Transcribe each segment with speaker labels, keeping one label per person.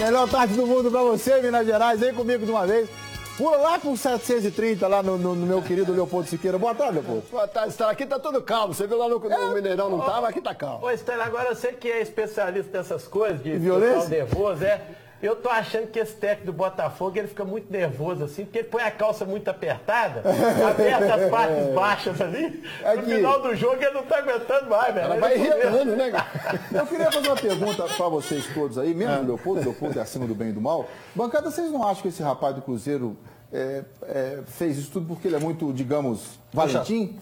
Speaker 1: Melhor tarde do mundo pra você, Minas Gerais. Vem comigo de uma vez. Pula lá pro 730, lá no meu querido Leopoldo Siqueira. Boa tarde, Leopoldo.
Speaker 2: Boa tarde, Estela. Aqui tá tudo calmo. Você viu lá no Mineirão, não tava? Aqui tá calmo.
Speaker 3: Ô, Estela, agora você que é especialista nessas coisas, de
Speaker 1: violência,
Speaker 3: pessoal nervoso, eu tô achando que esse técnico do Botafogo, ele fica muito nervoso assim, porque ele põe a calça muito apertada, aperta as partes baixas ali, no final do jogo ele não tá aguentando mais, velho.
Speaker 2: Ela vai irritando, né, cara?
Speaker 1: Eu queria fazer uma pergunta pra vocês todos aí, mesmo o Leopoldo é acima do bem e do mal. Bancada, vocês não acham que esse rapaz do Cruzeiro fez isso tudo porque ele é muito, digamos, Valentim?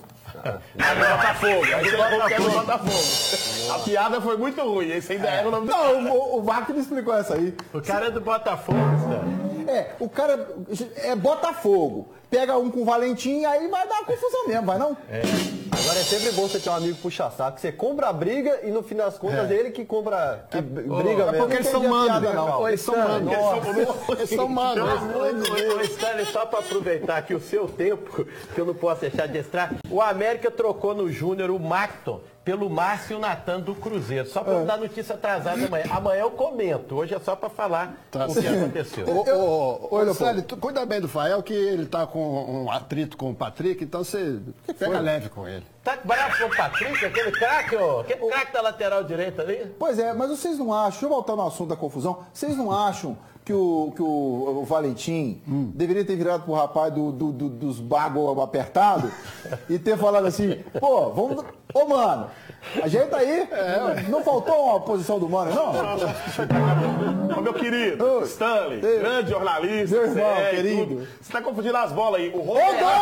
Speaker 2: Botafogo. A piada foi muito ruim. Esse ainda era o nome do...
Speaker 1: Não, o Wagner me explicou essa aí.
Speaker 3: O cara é do Botafogo, né?
Speaker 1: O cara é Botafogo. Pega um com Valentim, aí vai dar uma confusão mesmo, vai não?
Speaker 4: Agora é sempre bom você ter um amigo puxa-saco. Você compra a briga e no fim das contas é ele que compra, que briga mesmo.
Speaker 2: Porque eles são manos,
Speaker 1: não.
Speaker 2: Eles são manos. Eles são manos.
Speaker 3: Ô, Stanley, só para aproveitar aqui o seu tempo, que eu não posso deixar de extrair, o América trocou no Júnior o Macton pelo Márcio e o Natan do Cruzeiro. Só para dar notícia atrasada amanhã. Amanhã eu comento. Hoje é só para falar o que aconteceu.
Speaker 2: Ô, Stanley, cuida bem do Fael, que ele tá com um atrito com o Patrick, então você pega leve com ele.
Speaker 3: Tá bravo com o Patrick, aquele craque, aquele craque da lateral direita ali?
Speaker 1: Pois é, mas vocês não acham, deixa eu voltar no assunto da confusão, vocês não acham que o Valentim deveria ter virado pro rapaz dos bagos apertados e ter falado assim, pô, vamos... Ô, mano, ajeita aí. Não faltou uma posição do mano, não?
Speaker 5: Ô, meu querido, Stanley, grande jornalista.
Speaker 1: Meu irmão, querido.
Speaker 5: Você tá confundindo as bolas aí. O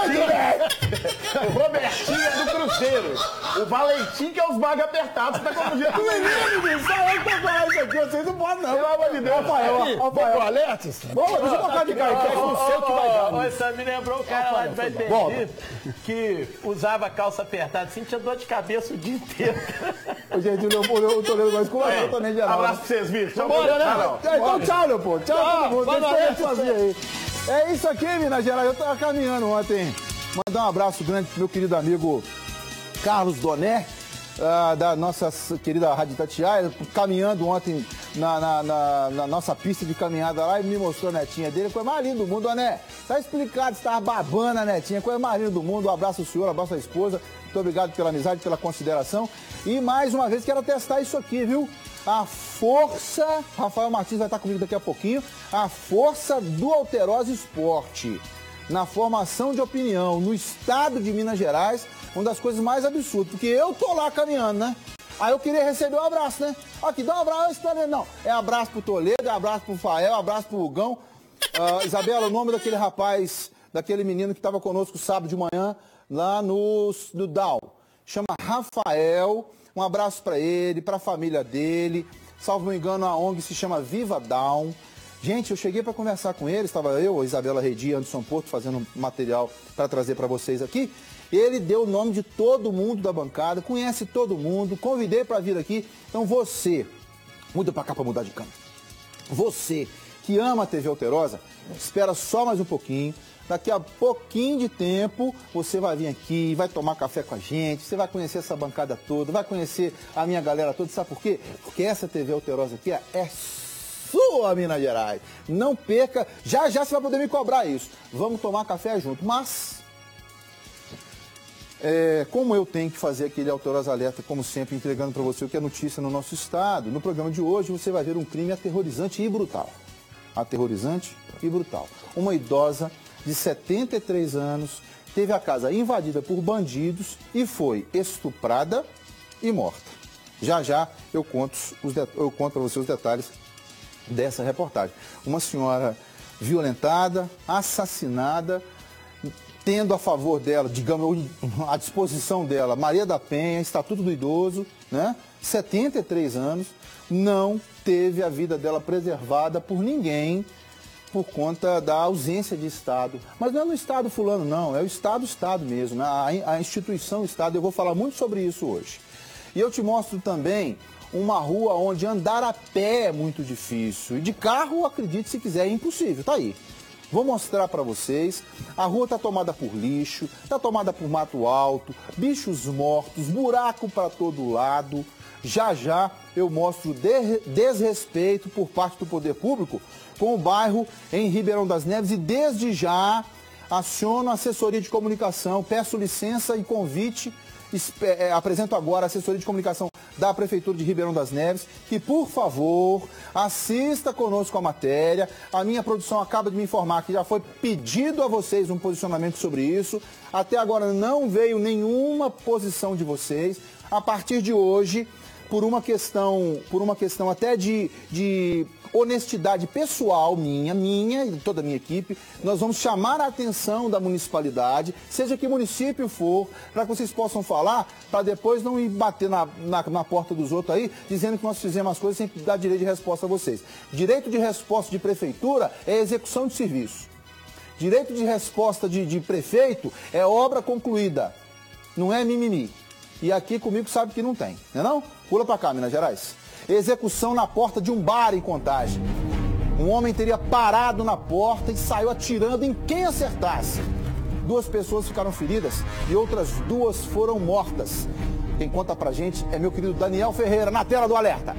Speaker 5: Robertinho é do Cruzeiro. O Valentim que é os bagos apertados. Você tá confundindo.
Speaker 1: Menino, só eu que tô falando isso aqui, vocês não podem não.
Speaker 5: Pelo amor de Deus,
Speaker 1: Rafael,
Speaker 2: alertas?
Speaker 1: Bom, deixa eu tocar de cara, que é com o seu que vai dar.
Speaker 3: Ô, Stanley, me lembrou o cara lá de Beverly que usava calça apertada assim, tinha dor de cabeça o dia inteiro.
Speaker 1: Ô, gente, eu tô lendo mais com eu também, geral.
Speaker 5: Abraço pra vocês, bicho.
Speaker 2: Bora, né?
Speaker 1: Então, tchau, Leopoldo. Tchau, todo mundo. É isso aqui, Minas Gerais. Eu tava caminhando ontem. Mandar um abraço grande pro meu querido amigo Carlos Doné, da nossa querida Rádio Itatiaia, caminhando ontem na nossa pista de caminhada lá e me mostrou a netinha dele. Foi mais lindo do mundo, Doné. Tá explicado, estava babando a netinha. Coisa mais linda do mundo. Um abraço ao senhor, um abraço à esposa. Muito obrigado pela amizade, pela consideração. E mais uma vez quero testar isso aqui, viu? A força, Rafael Martins vai estar comigo daqui a pouquinho, a força do Alterosa Esporte na formação de opinião no estado de Minas Gerais, uma das coisas mais absurdas, porque eu tô lá caminhando, né? Aí eu queria receber um abraço, né? Aqui, dá um abraço, não. É abraço pro Toledo, é abraço pro Fael, abraço pro Hugão. Isabela, o nome daquele rapaz, daquele menino que estava conosco sábado de manhã, lá no Down. Chama Rafael, um abraço para ele, para a família dele. Salvo não engano, a ONG se chama Viva Down. Gente, eu cheguei para conversar com ele, estava eu, a Isabela Redi, Anderson Porto, fazendo material para trazer para vocês aqui. Ele deu o nome de todo mundo da bancada, conhece todo mundo, convidei para vir aqui. Então você, muda para cá para mudar de câmera. Você que ama a TV Alterosa, espera só mais um pouquinho. Daqui a pouquinho de tempo, você vai vir aqui, vai tomar café com a gente, você vai conhecer essa bancada toda, vai conhecer a minha galera toda. Sabe por quê? Porque essa TV Alterosa aqui é sua, Minas Gerais. Não perca, já você vai poder me cobrar isso. Vamos tomar café junto. Mas, como eu tenho que fazer aquele Alterosa Alerta, como sempre, entregando para você o que é notícia no nosso estado, no programa de hoje você vai ver um crime aterrorizante e brutal. Aterrorizante e brutal. Uma idosa de 73 anos, teve a casa invadida por bandidos e foi estuprada e morta. Já eu conto para você os detalhes dessa reportagem. Uma senhora violentada, assassinada, tendo a favor dela, digamos, à disposição dela, Maria da Penha, Estatuto do Idoso, né? 73 anos, não teve a vida dela preservada por ninguém, por conta da ausência de Estado. Mas não é no Estado fulano, não. É o Estado mesmo, né? A instituição Estado. Eu vou falar muito sobre isso hoje. E eu te mostro também uma rua onde andar a pé é muito difícil. E de carro, acredite se quiser, é impossível. Tá aí. Vou mostrar para vocês. A rua está tomada por lixo, está tomada por mato alto, bichos mortos, buraco para todo lado. Já já eu mostro desrespeito por parte do poder público com o bairro em Ribeirão das Neves e desde já aciono a assessoria de comunicação, peço licença e convite, apresento agora a assessoria de comunicação da Prefeitura de Ribeirão das Neves, que por favor assista conosco a matéria. A minha produção acaba de me informar que já foi pedido a vocês um posicionamento sobre isso. Até agora não veio nenhuma posição de vocês. A partir de hoje, por uma questão até de honestidade pessoal minha e de toda a minha equipe, nós vamos chamar a atenção da municipalidade, seja que município for, para que vocês possam falar, para depois não ir bater na porta dos outros aí, dizendo que nós fizemos as coisas sem dar direito de resposta a vocês. Direito de resposta de prefeitura é execução de serviço. Direito de resposta de prefeito é obra concluída, não é mimimi. E aqui comigo sabe que não tem, não é não? Pula para cá, Minas Gerais. Execução na porta de um bar em Contagem. Um homem teria parado na porta e saiu atirando em quem acertasse. 2 pessoas ficaram feridas e outras 2 foram mortas. Quem conta pra gente é meu querido Daniel Ferreira, na tela do Alerta.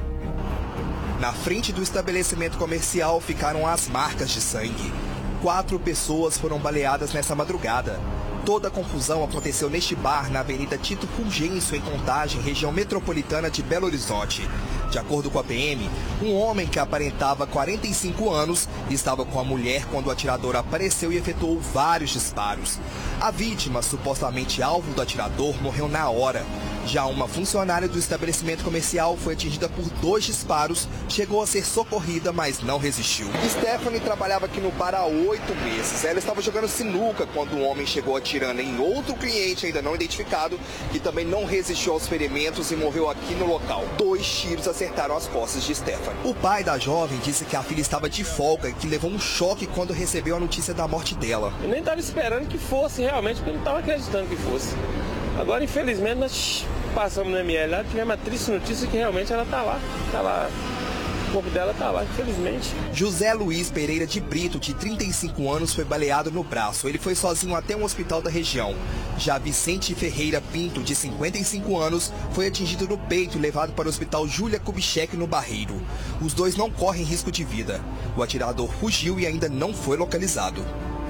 Speaker 6: Na frente do estabelecimento comercial ficaram as marcas de sangue. 4 pessoas foram baleadas nessa madrugada. Toda a confusão aconteceu neste bar na Avenida Tito Fulgêncio, em Contagem, região metropolitana de Belo Horizonte. De acordo com a PM, um homem que aparentava 45 anos estava com a mulher quando o atirador apareceu e efetuou vários disparos. A vítima, supostamente alvo do atirador, morreu na hora. Já uma funcionária do estabelecimento comercial foi atingida por 2 disparos, chegou a ser socorrida, mas não resistiu. Stephanie trabalhava aqui no bar há 8 meses. Ela estava jogando sinuca quando um homem chegou atirando em outro cliente ainda não identificado, que também não resistiu aos ferimentos e morreu aqui no local. 2 tiros acertaram as costas de Stephanie. O pai da jovem disse que a filha estava de folga e que levou um choque quando recebeu a notícia da morte dela.
Speaker 7: Eu nem estava esperando que fosse realmente, porque eu não estava acreditando que fosse. Agora, infelizmente, nós passamos na ML lá, tivemos a triste notícia que realmente ela está lá. O corpo dela está lá, infelizmente.
Speaker 6: José Luiz Pereira de Brito, de 35 anos, foi baleado no braço. Ele foi sozinho até um hospital da região. Já Vicente Ferreira Pinto, de 55 anos, foi atingido no peito e levado para o hospital Júlia Kubitschek, no Barreiro. Os 2 não correm risco de vida. O atirador fugiu e ainda não foi localizado.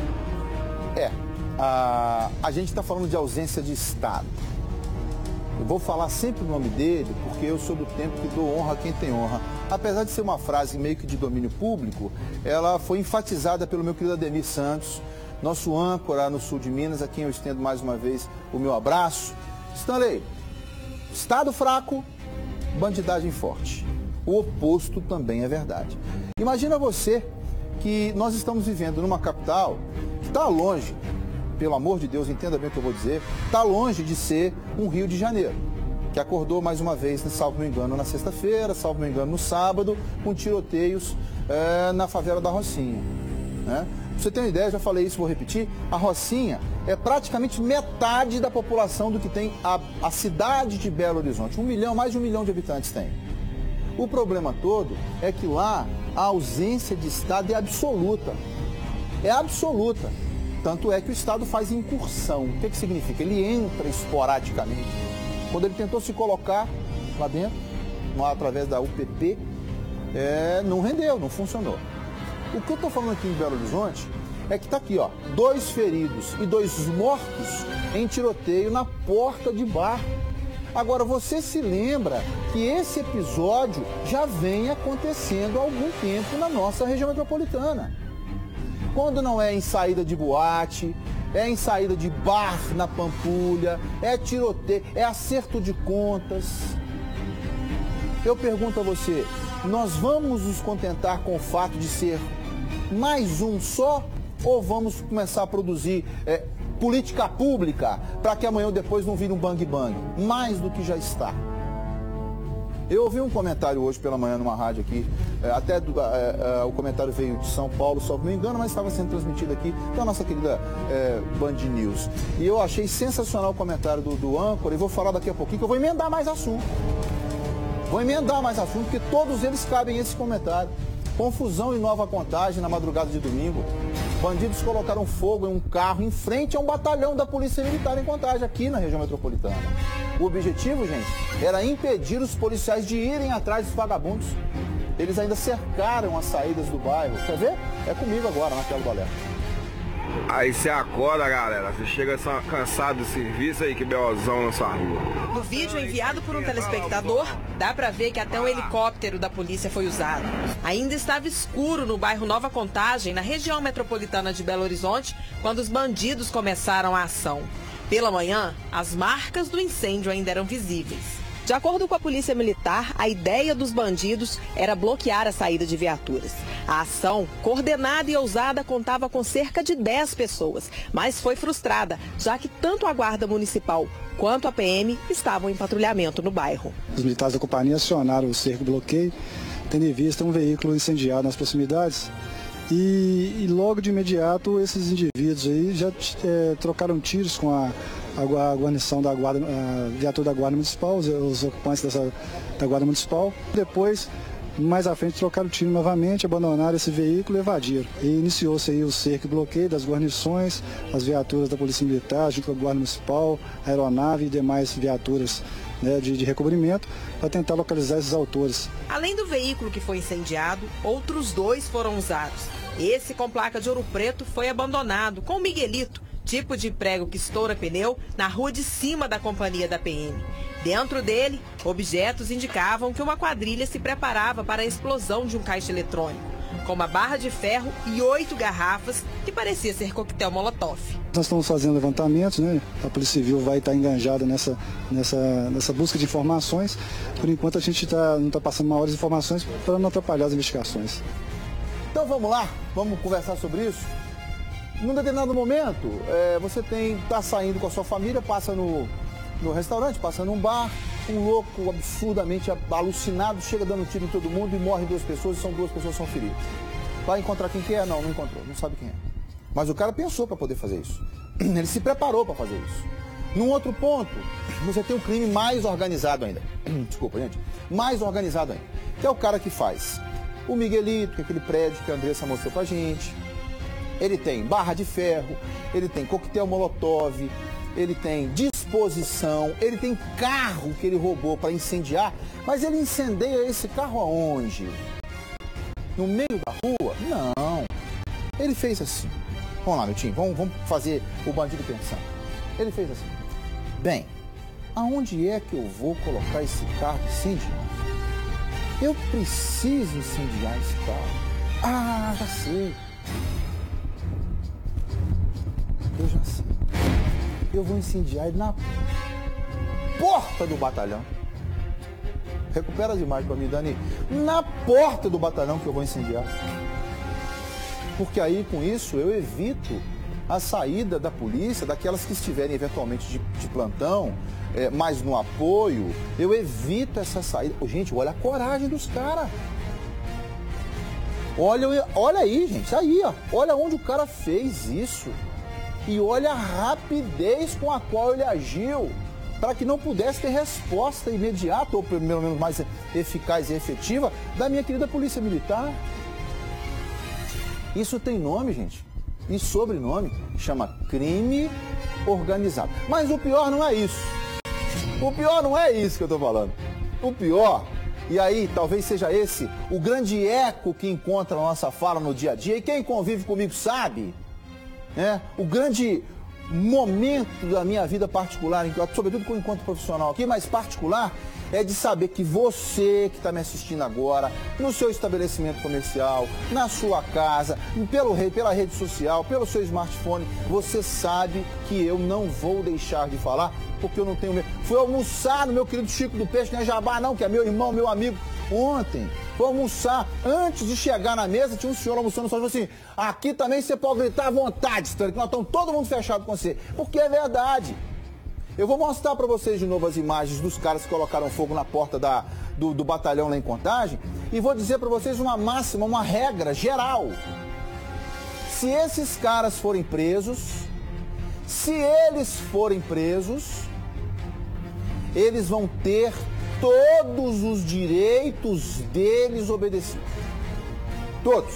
Speaker 1: A gente está falando de ausência de Estado. Eu vou falar sempre o nome dele, porque eu sou do tempo que dou honra a quem tem honra. Apesar de ser uma frase meio que de domínio público, ela foi enfatizada pelo meu querido Ademir Santos, nosso âncora no sul de Minas, a quem eu estendo mais uma vez o meu abraço. Stanley, Estado fraco, bandidagem forte. O oposto também é verdade. Imagina você que nós estamos vivendo numa capital que está longe, pelo amor de Deus, entenda bem o que eu vou dizer, está longe de ser um Rio de Janeiro, que acordou mais uma vez, salvo me engano, na sexta-feira, salvo me engano, no sábado, com tiroteios na favela da Rocinha. Né? Pra você ter uma ideia, já falei isso, vou repetir, a Rocinha é praticamente metade da população do que tem a cidade de Belo Horizonte. Mais de 1 milhão de habitantes tem. O problema todo é que lá a ausência de Estado é absoluta. É absoluta. Tanto é que o Estado faz incursão. O que significa? Ele entra esporadicamente. Quando ele tentou se colocar lá dentro, através da UPP, não rendeu, não funcionou. O que eu estou falando aqui em Belo Horizonte é que está aqui, 2 feridos e 2 mortos em tiroteio na porta de bar. Agora, você se lembra que esse episódio já vem acontecendo há algum tempo na nossa região metropolitana. Quando não é em saída de boate, é em saída de bar na Pampulha, é tiroteio, é acerto de contas. Eu pergunto a você, nós vamos nos contentar com o fato de ser mais um só? Ou vamos começar a produzir política pública para que amanhã ou depois não vire um bang-bang? Mais do que já está. Eu ouvi um comentário hoje pela manhã numa rádio aqui, o comentário veio de São Paulo, só me engano, mas estava sendo transmitido aqui pela nossa querida Band News. E eu achei sensacional o comentário do âncora e vou falar daqui a pouquinho que eu vou emendar mais assunto. Porque todos eles cabem esse comentário. Confusão em Nova Contagem na madrugada de domingo. Bandidos colocaram fogo em um carro em frente a um batalhão da Polícia Militar em Contagem, aqui na região metropolitana. O objetivo, gente, era impedir os policiais de irem atrás dos vagabundos. Eles ainda cercaram as saídas do bairro. Quer ver? É comigo agora, na tela do alerta.
Speaker 8: Aí você acorda, galera. Você chega cansado do serviço aí, que belozão na sua rua.
Speaker 9: No vídeo enviado por um telespectador, dá pra ver que até um helicóptero da polícia foi usado. Ainda estava escuro no bairro Nova Contagem, na região metropolitana de Belo Horizonte, quando os bandidos começaram a ação. Pela manhã, as marcas do incêndio ainda eram visíveis. De acordo com a Polícia Militar, a ideia dos bandidos era bloquear a saída de viaturas. A ação, coordenada e ousada, contava com cerca de 10 pessoas, mas foi frustrada, já que tanto a Guarda Municipal quanto a PM estavam em patrulhamento no bairro.
Speaker 10: Os militares da companhia acionaram o cerco bloqueio, tendo em vista um veículo incendiado nas proximidades. E logo de imediato, esses indivíduos aí já trocaram tiros com a guarnição da guarda, a viatura da Guarda Municipal, os ocupantes da Guarda Municipal. Depois, mais à frente, trocaram o tiro novamente, abandonaram esse veículo e evadiram. E iniciou-se aí o cerco e bloqueio das guarnições, as viaturas da Polícia Militar, junto com a Guarda Municipal, a aeronave e demais viaturas, né, de recobrimento, para tentar localizar esses autores.
Speaker 9: Além do veículo que foi incendiado, outros 2 foram usados. Esse, com placa de Ouro Preto, foi abandonado com o Miguelito, tipo de prego que estoura pneu, na rua de cima da companhia da PM. Dentro dele, objetos indicavam que uma quadrilha se preparava para a explosão de um caixa eletrônico, com uma barra de ferro e 8 garrafas que parecia ser coquetel Molotov.
Speaker 10: Nós estamos fazendo levantamentos, né? A Polícia Civil vai estar enganjada nessa busca de informações. Por enquanto a gente não está passando maiores informações para não atrapalhar as investigações.
Speaker 1: Então vamos lá, vamos conversar sobre isso. Num determinado momento, você está saindo com a sua família, passa no restaurante, passa num bar, um louco absurdamente alucinado chega dando tiro em todo mundo e morre 2 pessoas e 2 pessoas são feridas. Vai encontrar quem que é? Não encontrou, não sabe quem é. Mas o cara pensou para poder fazer isso. Ele se preparou para fazer isso. Num outro ponto, você tem um crime mais organizado ainda. Desculpa, gente. Mais organizado ainda. Que é o cara que faz o Miguelito, que é aquele prédio que a Andressa mostrou pra gente. Ele tem barra de ferro, ele tem coquetel Molotov, ele tem disposição, ele tem carro que ele roubou para incendiar, mas ele incendeia esse carro aonde? No meio da rua? Não. Ele fez assim. Vamos lá, meu time, vamos fazer o bandido pensar. Ele fez assim. Bem, aonde é que eu vou colocar esse carro incendiando? Eu preciso incendiar esse carro. Ah, já sei. Eu já sei. Eu vou incendiar ele na porta do batalhão. Recupera as imagens para mim, Dani. Na porta do batalhão que eu vou incendiar. Porque aí, com isso, eu evito a saída da polícia, daquelas que estiverem eventualmente de plantão, mas no apoio, eu evito essa saída. Gente, olha a coragem dos caras. Olha aí, gente, aí, ó. Olha onde o cara fez isso. E olha a rapidez com a qual ele agiu, para que não pudesse ter resposta imediata, ou pelo menos mais eficaz e efetiva, da minha querida Polícia Militar. Isso tem nome, gente, e sobrenome, chama crime organizado. Mas o pior não é isso. O pior não é isso que eu estou falando. O pior, e aí talvez seja esse o grande eco que encontra a nossa fala no dia a dia, e quem convive comigo sabe, o grande momento da minha vida particular, sobretudo enquanto profissional aqui, mas particular, é de saber que você que está me assistindo agora, no seu estabelecimento comercial, na sua casa, pela rede social, pelo seu smartphone, você sabe que eu não vou deixar de falar, porque eu não tenho medo. Fui almoçar no meu querido Chico do Peixe, não é Jabá não, que é meu irmão, meu amigo, ontem. Fui almoçar, antes de chegar na mesa, tinha um senhor almoçando só, assim, aqui também você pode gritar à vontade, Stanley, que nós estamos todo mundo fechado com você, porque é verdade. Eu vou mostrar para vocês de novo as imagens dos caras que colocaram fogo na porta do batalhão lá em Contagem, e vou dizer para vocês uma máxima, uma regra geral. Se esses caras forem presos, eles vão ter todos os direitos deles obedecidos. Todos.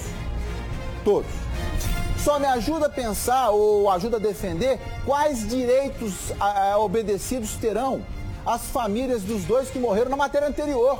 Speaker 1: Só me ajuda a pensar ou ajuda a defender quais direitos obedecidos terão as famílias dos dois que morreram na matéria anterior.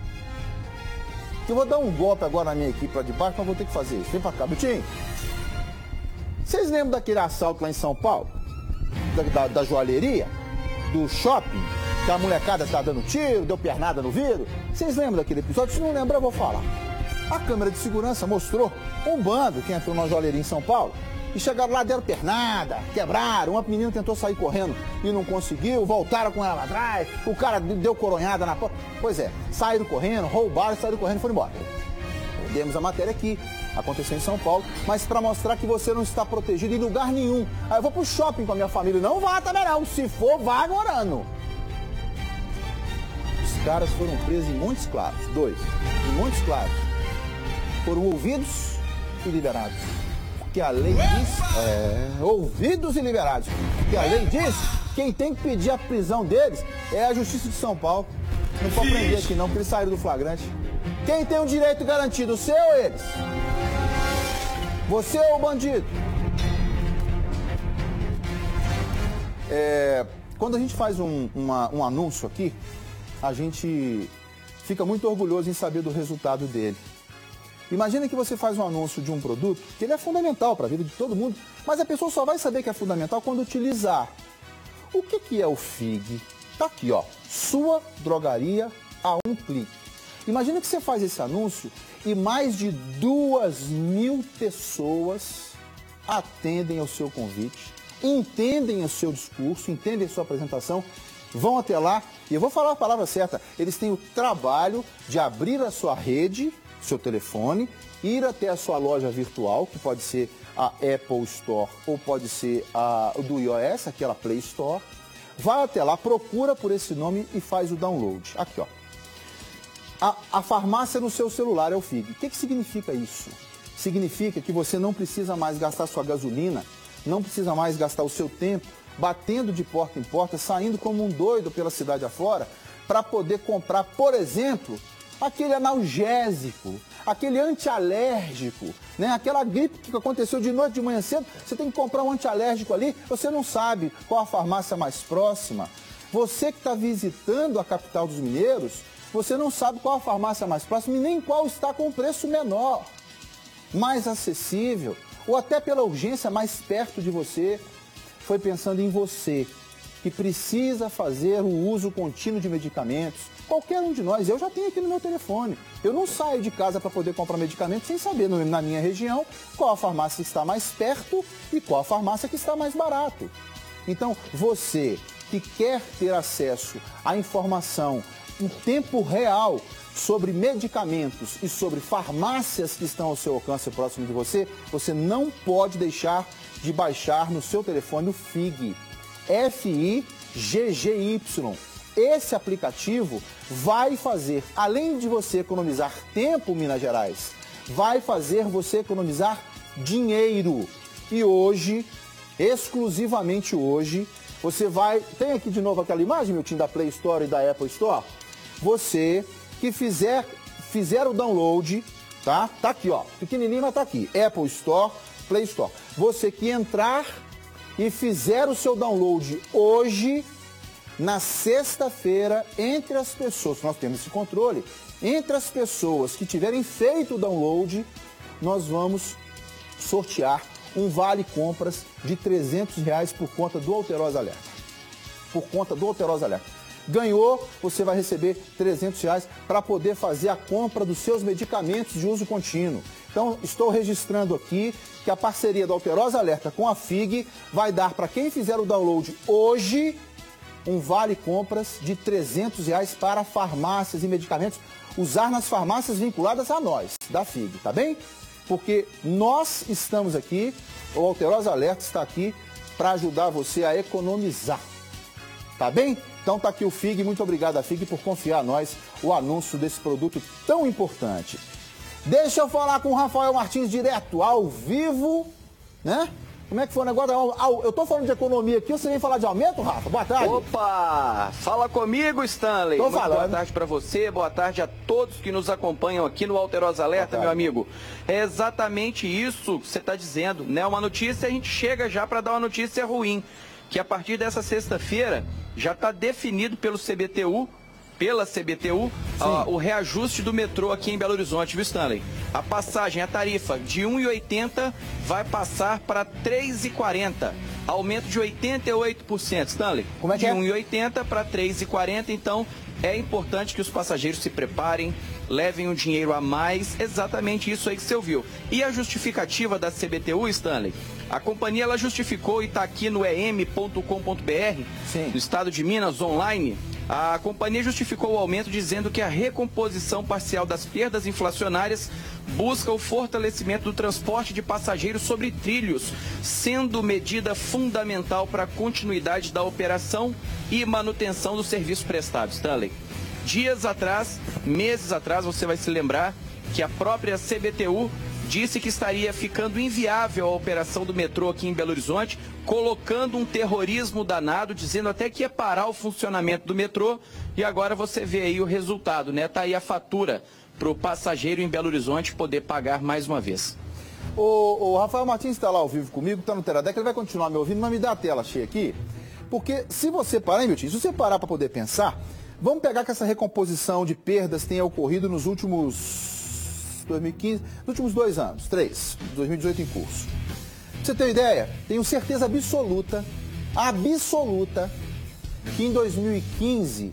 Speaker 1: Eu vou dar um golpe agora na minha equipe lá de baixo, mas vou ter que fazer isso. Vem pra cá, Butinho. Vocês lembram daquele assalto lá em São Paulo? Da joalheria? Do shopping? Que a molecada tá dando tiro, deu pernada no vidro? Vocês lembram daquele episódio? Se não lembrar, eu vou falar. A câmera de segurança mostrou um bando que entrou na joalheria em São Paulo e chegaram lá, deram pernada, quebraram. Uma menina tentou sair correndo e não conseguiu, voltaram com ela lá atrás, o cara deu coronhada na porta. Pois é, saíram correndo, roubaram, saíram correndo e foram embora. Demos a matéria aqui, aconteceu em São Paulo, mas para mostrar que você não está protegido em lugar nenhum. Aí eu vou pro shopping com a minha família, não vá também não, se for, vá agorando. Os caras foram presos em Montes Claros, 2, em Montes Claros. Foram ouvidos e liberados. Porque a lei diz... ouvidos e liberados. Porque a lei diz quem tem que pedir a prisão deles é a Justiça de São Paulo. Não pode prender aqui não, porque eles saíram do flagrante. Quem tem o direito garantido, o seu ou eles? Você ou o bandido? Quando a gente faz um anúncio aqui, a gente fica muito orgulhoso em saber do resultado dele. Imagina que você faz um anúncio de um produto que ele é fundamental para a vida de todo mundo, mas a pessoa só vai saber que é fundamental quando utilizar. O que é o FIG? Tá aqui, ó. Sua drogaria a um clique. Imagina que você faz esse anúncio e mais de 2.000 pessoas atendem ao seu convite, entendem o seu discurso, entendem a sua apresentação, vão até lá, e eu vou falar a palavra certa, eles têm o trabalho de abrir a sua rede, seu telefone, ir até a sua loja virtual, que pode ser a Apple Store ou pode ser a do iOS, aquela Play Store, vai até lá, procura por esse nome e faz o download. Aqui, ó. A farmácia no seu celular é o FIG. O que significa isso? Significa que você não precisa mais gastar sua gasolina, não precisa mais gastar o seu tempo batendo de porta em porta, saindo como um doido pela cidade afora, para poder comprar, por exemplo, aquele analgésico, aquele antialérgico, né? Aquela gripe que aconteceu de noite, de manhã cedo, você tem que comprar um antialérgico ali, você não sabe qual a farmácia mais próxima. Você que está visitando a capital dos mineiros, você não sabe qual a farmácia mais próxima e nem qual está com o preço menor, mais acessível, ou até pela urgência mais perto de você. Foi pensando em você, que precisa fazer o uso contínuo de medicamentos. Qualquer um de nós, eu já tenho aqui no meu telefone. Eu não saio de casa para poder comprar medicamento sem saber, na minha região, qual a farmácia que está mais perto e qual a farmácia que está mais barato. Então, você que quer ter acesso à informação em tempo real sobre medicamentos e sobre farmácias que estão ao seu alcance próximo de você, você não pode deixar de baixar no seu telefone o FIG, F-I-G-G-Y. Esse aplicativo vai fazer, além de você economizar tempo, Minas Gerais, vai fazer você economizar dinheiro. E hoje, exclusivamente hoje, você vai... Tem aqui de novo aquela imagem, meu time, da Play Store e da Apple Store? Você que fizer o download, tá? Tá aqui, ó, pequenininho, mas tá aqui. Apple Store, Play Store. Você que entrar e fizer o seu download hoje, na sexta-feira, entre as pessoas, nós temos esse controle, entre as pessoas que tiverem feito o download, nós vamos sortear um vale compras de R$300 por conta do Alterosa Alerta. Por conta do Alterosa Alerta. Ganhou, você vai receber R$300 para poder fazer a compra dos seus medicamentos de uso contínuo. Então, estou registrando aqui que a parceria do Alterosa Alerta com a FIG vai dar para quem fizer o download hoje um vale compras de R$300 para farmácias e medicamentos, usar nas farmácias vinculadas a nós, da FIG, tá bem? Porque nós estamos aqui, o Alterosa Alerta está aqui para ajudar você a economizar, tá bem? Então tá aqui o FIG, muito obrigado a FIG por confiar a nós o anúncio desse produto tão importante. Deixa eu falar com o Rafael Martins direto, ao vivo, né? Como é que foi o negócio? Eu tô falando de economia aqui, você vem falar de aumento, Rafa? Boa tarde.
Speaker 11: Opa! Fala comigo, Stanley.
Speaker 1: Tô falando.
Speaker 11: Boa tarde para você, boa tarde a todos que nos acompanham aqui no Alterosa Alerta, meu amigo. É exatamente isso que você está dizendo, né? Uma notícia, a gente chega já para dar uma notícia ruim, que a partir dessa sexta-feira já está definido pela CBTU, o reajuste do metrô aqui em Belo Horizonte, viu, Stanley? A passagem, a tarifa de R$ 1,80 vai passar para R$ 3,40. Aumento de 88%, Stanley.
Speaker 1: Como é que
Speaker 11: de
Speaker 1: é?
Speaker 11: De R$ 1,80 para R$ 3,40, então é importante que os passageiros se preparem, levem um dinheiro a mais, exatamente isso aí que você ouviu. E a justificativa da CBTU, Stanley? A companhia ela justificou e está aqui no em.com.br, no estado de Minas, online. A companhia justificou o aumento dizendo que a recomposição parcial das perdas inflacionárias busca o fortalecimento do transporte de passageiros sobre trilhos, sendo medida fundamental para a continuidade da operação e manutenção do serviço prestado. Stanley, dias atrás, meses atrás, você vai se lembrar que a própria CBTU disse que estaria ficando inviável a operação do metrô aqui em Belo Horizonte, colocando um terrorismo danado, dizendo até que ia parar o funcionamento do metrô, e agora você vê aí o resultado, né? Tá aí a fatura para o passageiro em Belo Horizonte poder pagar mais uma vez.
Speaker 1: O Rafael Martins está lá ao vivo comigo, está no Teradec, ele vai continuar me ouvindo, mas me dá a tela cheia aqui, porque se você parar, hein, Milton, se você parar para poder pensar, vamos pegar que essa recomposição de perdas tenha ocorrido nos últimos 2015, nos últimos 2 anos, 3, 2018 em curso. Pra você ter uma ideia, tenho certeza absoluta, que em 2015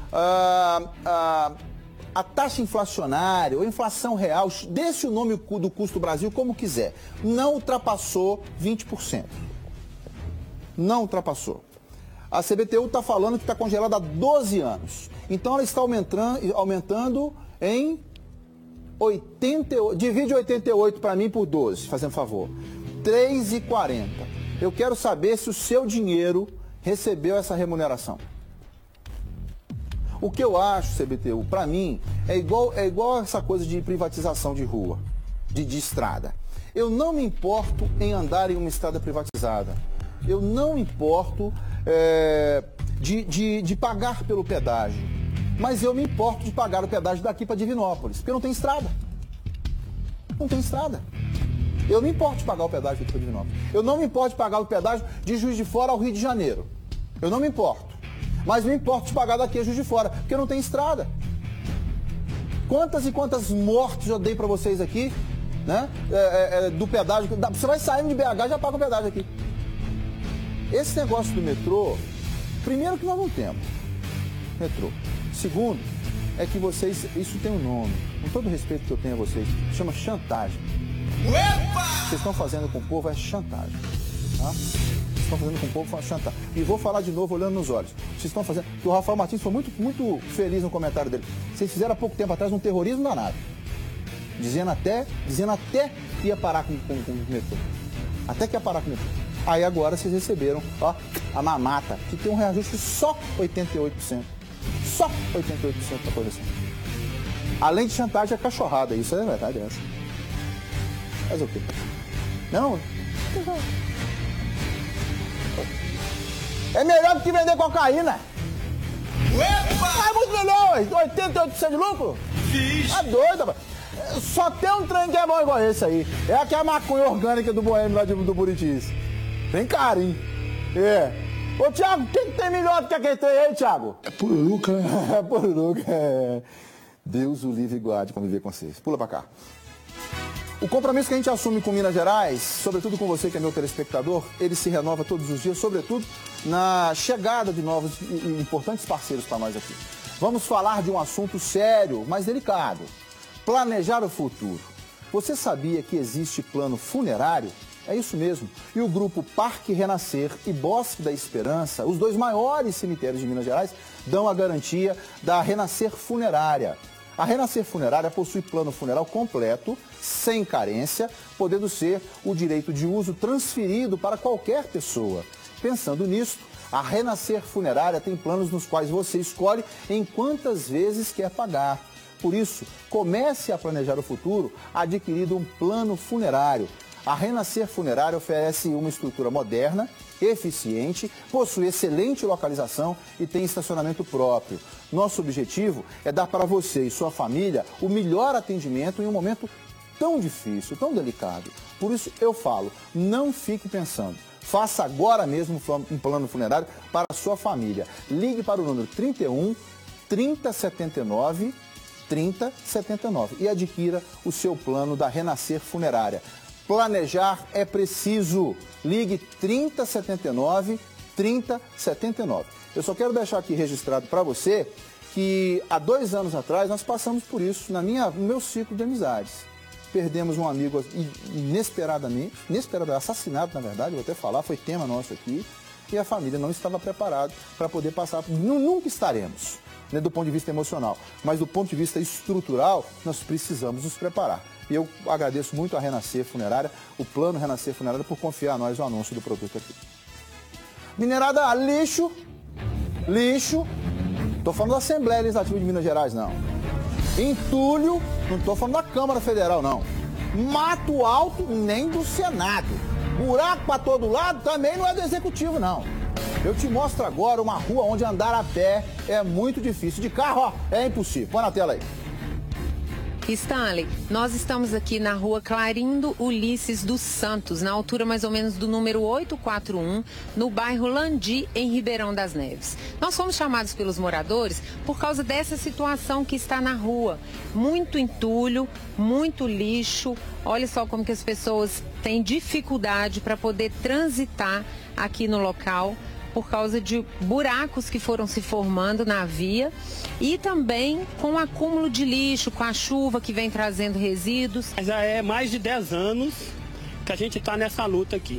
Speaker 1: a taxa inflacionária ou inflação real, desse o nome do custo Brasil como quiser, não ultrapassou 20%. Não ultrapassou. A CBTU está falando que está congelada há 12 anos. Então ela está aumentando em 88, divide 88 para mim por 12, fazendo favor. 3,40. Eu quero saber se o seu dinheiro recebeu essa remuneração. O que eu acho, CBTU, para mim, é igual essa coisa de privatização de rua, de estrada. Eu não me importo em andar em uma estrada privatizada. Eu não me importo de pagar pelo pedágio. Mas eu me importo de pagar o pedágio daqui para Divinópolis, porque não tem estrada. Não tem estrada. Eu me importo de pagar o pedágio daqui para Divinópolis. Eu não me importo de pagar o pedágio de Juiz de Fora ao Rio de Janeiro. Eu não me importo. Mas me importo de pagar daqui a Juiz de Fora, porque não tem estrada. Quantas e quantas mortes eu dei para vocês aqui, né? Do pedágio. Você vai saindo de BH e já paga o pedágio aqui. Esse negócio do metrô, primeiro que nós não temos metrô. Segundo, é que vocês, isso tem um nome, com todo o respeito que eu tenho a vocês, chama chantagem. O que vocês estão fazendo com o povo é chantagem. Tá? Vocês estão fazendo com o povo é chantagem. E vou falar de novo olhando nos olhos. Vocês estão fazendo. O Rafael Martins foi muito feliz no comentário dele. Vocês fizeram há pouco tempo atrás um terrorismo danado. Dizendo até que ia parar com o metrô. Até que ia parar com o metrô. Aí agora vocês receberam, ó, a mamata, que tem um reajuste só 88%. Só 88% da coisa assim. Além de chantagem, é cachorrada. Isso é verdade, essa. Faz o quê? Não. É melhor do que vender cocaína. É muito melhor, 88% de lucro? Tá doido, rapaz. Só tem um trem que é bom igual esse aí. É aquela maconha orgânica do Boêmio lá do Buritis. Tem cara, hein? Ô, Thiago, o que tem melhor do que aquele trem aí, Thiago?
Speaker 10: É pururuca, né?
Speaker 1: É pururuca, Deus o livre e guarde conviver com vocês. Pula pra cá. O compromisso que a gente assume com Minas Gerais, sobretudo com você que é meu telespectador, ele se renova todos os dias, sobretudo na chegada de novos e importantes parceiros para nós aqui. Vamos falar de um assunto sério, mas delicado. Planejar o futuro. Você sabia que existe plano funerário? É isso mesmo. E o grupo Parque Renascer e Bosque da Esperança, os 2 maiores cemitérios de Minas Gerais, dão a garantia da Renascer Funerária. A Renascer Funerária possui plano funeral completo, sem carência, podendo ser o direito de uso transferido para qualquer pessoa. Pensando nisso, a Renascer Funerária tem planos nos quais você escolhe em quantas vezes quer pagar. Por isso, comece a planejar o futuro adquirindo um plano funerário. A Renascer Funerária oferece uma estrutura moderna, eficiente, possui excelente localização e tem estacionamento próprio. Nosso objetivo é dar para você e sua família o melhor atendimento em um momento tão difícil, tão delicado. Por isso eu falo, não fique pensando. Faça agora mesmo um plano funerário para a sua família. Ligue para o número 31 3079 3079 e adquira o seu plano da Renascer Funerária. Planejar é preciso. Ligue 3079 3079. Eu só quero deixar aqui registrado para você que há 2 anos atrás nós passamos por isso no meu ciclo de amizades. Perdemos um amigo inesperadamente, assassinado na verdade, vou até falar, foi tema nosso aqui, e a família não estava preparada para poder passar, nunca estaremos, né, do ponto de vista emocional, mas do ponto de vista estrutural, nós precisamos nos preparar. E eu agradeço muito a Renascer Funerária, o plano Renascer Funerária, por confiar a nós o anúncio do produto aqui. Minerada, lixo, estou falando da Assembleia Legislativa de Minas Gerais, não. Entulho, não estou falando da Câmara Federal, não. Mato alto, nem do Senado. Buraco para todo lado, também não é do Executivo, não. Eu te mostro agora uma rua onde andar a pé é muito difícil. De carro, ó, é impossível. Põe na tela aí.
Speaker 12: Stanley, nós estamos aqui na rua Clarindo Ulisses dos Santos, na altura mais ou menos do número 841, no bairro Landi, em Ribeirão das Neves. Nós fomos chamados pelos moradores por causa dessa situação que está na rua. Muito entulho, muito lixo. Olha só como que as pessoas têm dificuldade para poder transitar aqui no local, por causa de buracos que foram se formando na via e também com o acúmulo de lixo, com a chuva que vem trazendo resíduos.
Speaker 13: Já é mais de 10 anos que a gente está nessa luta aqui.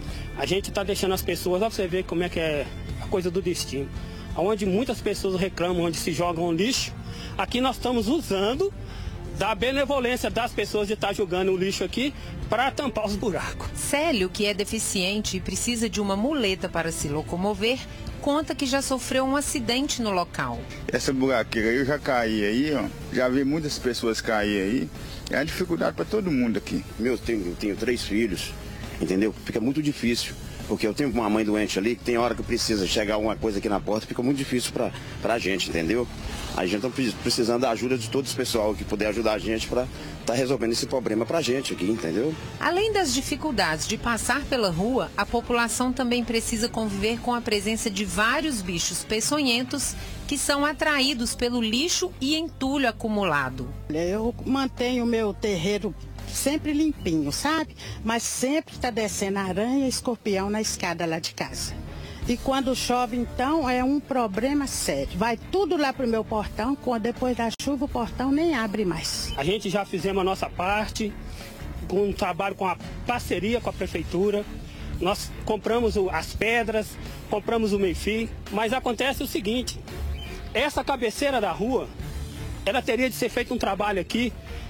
Speaker 13: A gente está deixando as pessoas, ó, pra você ver como é que é a coisa do destino. Onde muitas pessoas reclamam, onde se jogam lixo, aqui nós estamos usando da benevolência das pessoas de estar jogando o lixo aqui para tampar os buracos.
Speaker 12: Célio, que é deficiente e precisa de uma muleta para se locomover, conta que já sofreu um acidente no local.
Speaker 14: Essa buraqueira eu já caí aí, ó. Já vi muitas pessoas cair aí. É uma dificuldade para todo mundo aqui.
Speaker 15: Eu tenho 3 filhos, entendeu? Fica muito difícil. Porque eu tenho uma mãe doente ali, que tem hora que precisa chegar alguma coisa aqui na porta, fica muito difícil pra gente, entendeu? A gente está precisando da ajuda de todo esse pessoal que puder ajudar a gente para estar resolvendo esse problema pra gente aqui, entendeu?
Speaker 12: Além das dificuldades de passar pela rua, a população também precisa conviver com a presença de vários bichos peçonhentos que são atraídos pelo lixo e entulho acumulado.
Speaker 16: Eu mantenho o meu terreiro sempre limpinho, sabe? Mas sempre está descendo aranha e escorpião na escada lá de casa. E quando chove, então, é um problema sério. Vai tudo lá pro meu portão, depois da chuva o portão nem abre mais.
Speaker 13: A gente já fizemos a nossa parte, com um trabalho com a parceria com a prefeitura. Nós compramos as pedras, compramos o meio-fio, mas acontece o seguinte, essa cabeceira da rua, ela teria de ser feito um trabalho aqui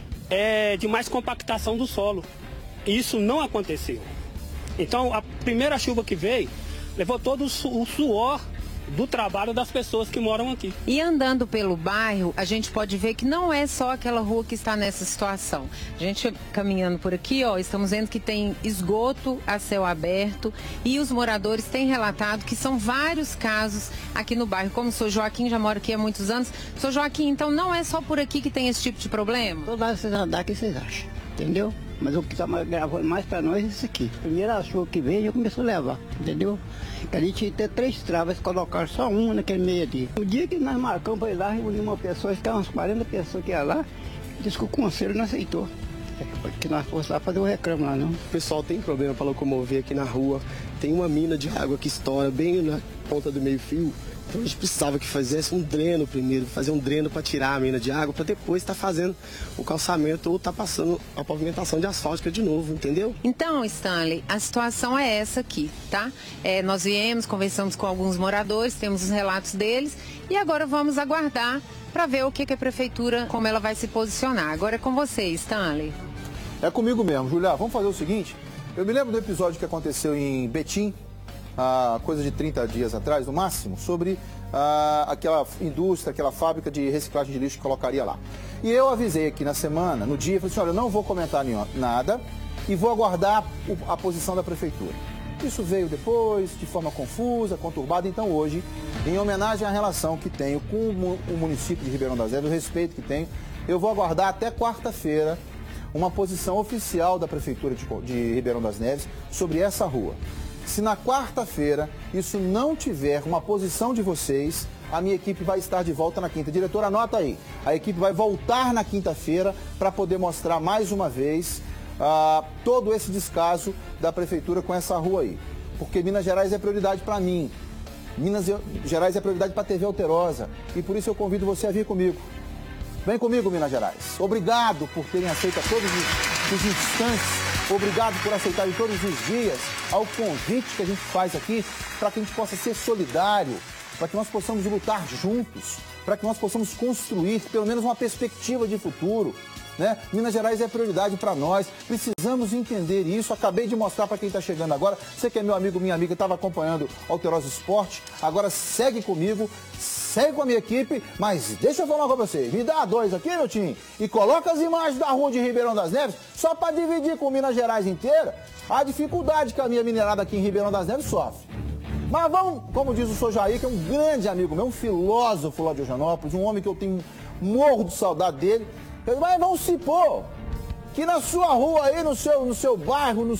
Speaker 13: de mais compactação do solo. E isso não aconteceu. Então, a primeira chuva que veio, levou todo o suor do trabalho das pessoas que moram aqui.
Speaker 12: E andando pelo bairro, a gente pode ver que não é só aquela rua que está nessa situação. A gente caminhando por aqui, ó, estamos vendo que tem esgoto a céu aberto e os moradores têm relatado que são vários casos aqui no bairro. Como o senhor Joaquim já mora aqui há muitos anos. Senhor Joaquim, então não é só por aqui que tem esse tipo de problema?
Speaker 17: Toda vez que vocês andar aqui, vocês acham, entendeu? Mas o que está gravando mais para nós é isso aqui. Primeira chuva que veio, já começou a levar, entendeu? A gente ia ter 3 travas, colocaram só uma naquele meio ali. No dia que nós marcamos para ir lá, reunir uma pessoa, estavam umas 40 pessoas que iam lá, disse que o conselho não aceitou. Que nós fosse lá fazer o reclamo lá, não.
Speaker 18: O pessoal tem problema para locomover aqui na rua, tem uma mina de água que estoura bem na ponta do meio-fio. Então a gente precisava que fizesse um dreno primeiro, fazer um dreno para tirar a mina de água, para depois estar fazendo o calçamento ou estar passando a pavimentação de asfáltica de novo, entendeu?
Speaker 12: Então, Stanley, a situação é essa aqui, tá? Nós viemos, conversamos com alguns moradores, temos os relatos deles e agora vamos aguardar para ver o que a prefeitura, como ela vai se posicionar. Agora é com você, Stanley.
Speaker 1: É comigo mesmo, Julia. Vamos fazer o seguinte, eu me lembro do episódio que aconteceu em Betim, coisa de 30 dias atrás, no máximo, sobre aquela indústria, aquela fábrica de reciclagem de lixo que colocaria lá. E eu avisei aqui na semana, no dia, falei assim, olha, eu não vou comentar nada e vou aguardar a posição da prefeitura. Isso veio depois, de forma confusa, conturbada, então hoje, em homenagem à relação que tenho com o município de Ribeirão das Neves, o respeito que tenho, eu vou aguardar até quarta-feira uma posição oficial da prefeitura de Ribeirão das Neves sobre essa rua. Se na quarta-feira isso não tiver uma posição de vocês, a minha equipe vai estar de volta na quinta. Diretor, anota aí. A equipe vai voltar na quinta-feira para poder mostrar mais uma vez todo esse descaso da prefeitura com essa rua aí. Porque Minas Gerais é prioridade para mim. Minas Gerais é prioridade para a TV Alterosa. E por isso eu convido você a vir comigo. Vem comigo, Minas Gerais. Obrigado por terem aceito a todos os instantes. Obrigado por aceitarem todos os dias ao convite que a gente faz aqui para que a gente possa ser solidário, para que nós possamos lutar juntos, para que nós possamos construir pelo menos uma perspectiva de futuro. Né? Minas Gerais é prioridade para nós, precisamos entender isso. Acabei de mostrar para quem está chegando agora. Você que é meu amigo, minha amiga, estava acompanhando Alterosa Esporte, agora segue comigo, segue com a minha equipe, mas deixa eu falar com você, me dá 2 aqui, meu time, e coloca as imagens da rua de Ribeirão das Neves, só para dividir com Minas Gerais inteira a dificuldade que a minha minerada aqui em Ribeirão das Neves sofre. Mas vamos, como diz o Sr. Jair, que é um grande amigo meu, um filósofo lá de Eugenópolis, um homem que eu tenho morro de saudade dele. Mas vamos supor que na sua rua aí, no seu bairro, no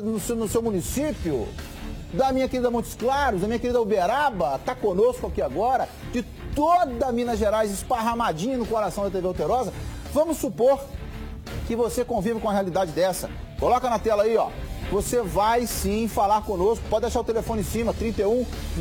Speaker 1: seu município, da minha querida Montes Claros, da minha querida Uberaba, está conosco aqui agora, de toda Minas Gerais esparramadinha no coração da TV Alterosa. Vamos supor que você convive com a realidade dessa. Coloca na tela aí, ó. Você vai sim falar conosco, pode deixar o telefone em cima, 31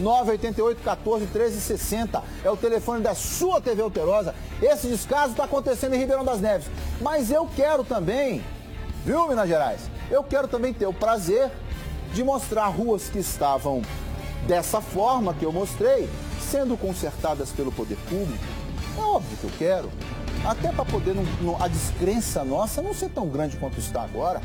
Speaker 1: 988 14 13 60. É o telefone da sua TV Alterosa. Esse descaso está acontecendo em Ribeirão das Neves. Mas eu quero também, viu, Minas Gerais? Eu quero também ter o prazer de mostrar ruas que estavam dessa forma que eu mostrei, sendo consertadas pelo poder público. É óbvio que eu quero. Até para poder a descrença nossa não ser tão grande quanto está agora.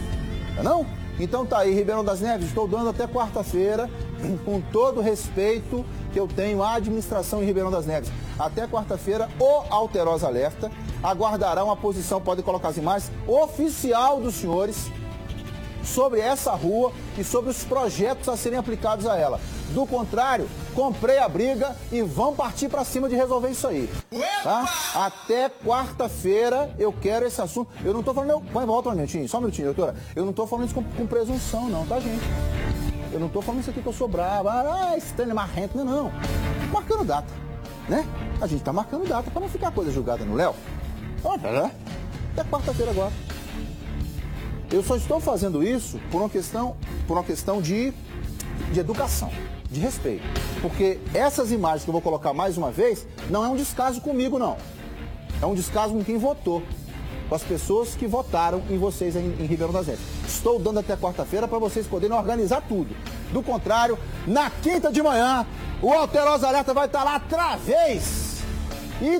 Speaker 1: Não? Então tá aí, Ribeirão das Neves, estou dando até quarta-feira, com todo o respeito que eu tenho à administração em Ribeirão das Neves. Até quarta-feira, o Alterosa Alerta aguardará uma posição, pode colocar as imagens, oficial dos senhores sobre essa rua e sobre os projetos a serem aplicados a ela. Do contrário, comprei a briga e vamos partir para cima de resolver isso aí. Tá? Até quarta-feira eu quero esse assunto. Eu não estou falando... Vai, volta um minutinho, só um minutinho, doutora. Eu não estou falando isso com presunção, não, tá, gente? Eu não estou falando isso aqui que eu sou bravo. Estranho, marrento. Não, não. Marcando data, né? A gente está marcando data para não ficar coisa julgada no Léo. Até quarta-feira agora. Eu só estou fazendo isso por uma questão de educação, de respeito. Porque essas imagens que eu vou colocar mais uma vez, não é um descaso comigo, não. É um descaso com quem votou. Com as pessoas que votaram em vocês em Ribeirão das Neves. Estou dando até quarta-feira para vocês poderem organizar tudo. Do contrário, na quinta de manhã, o Alterosa Alerta vai estar lá outra vez. E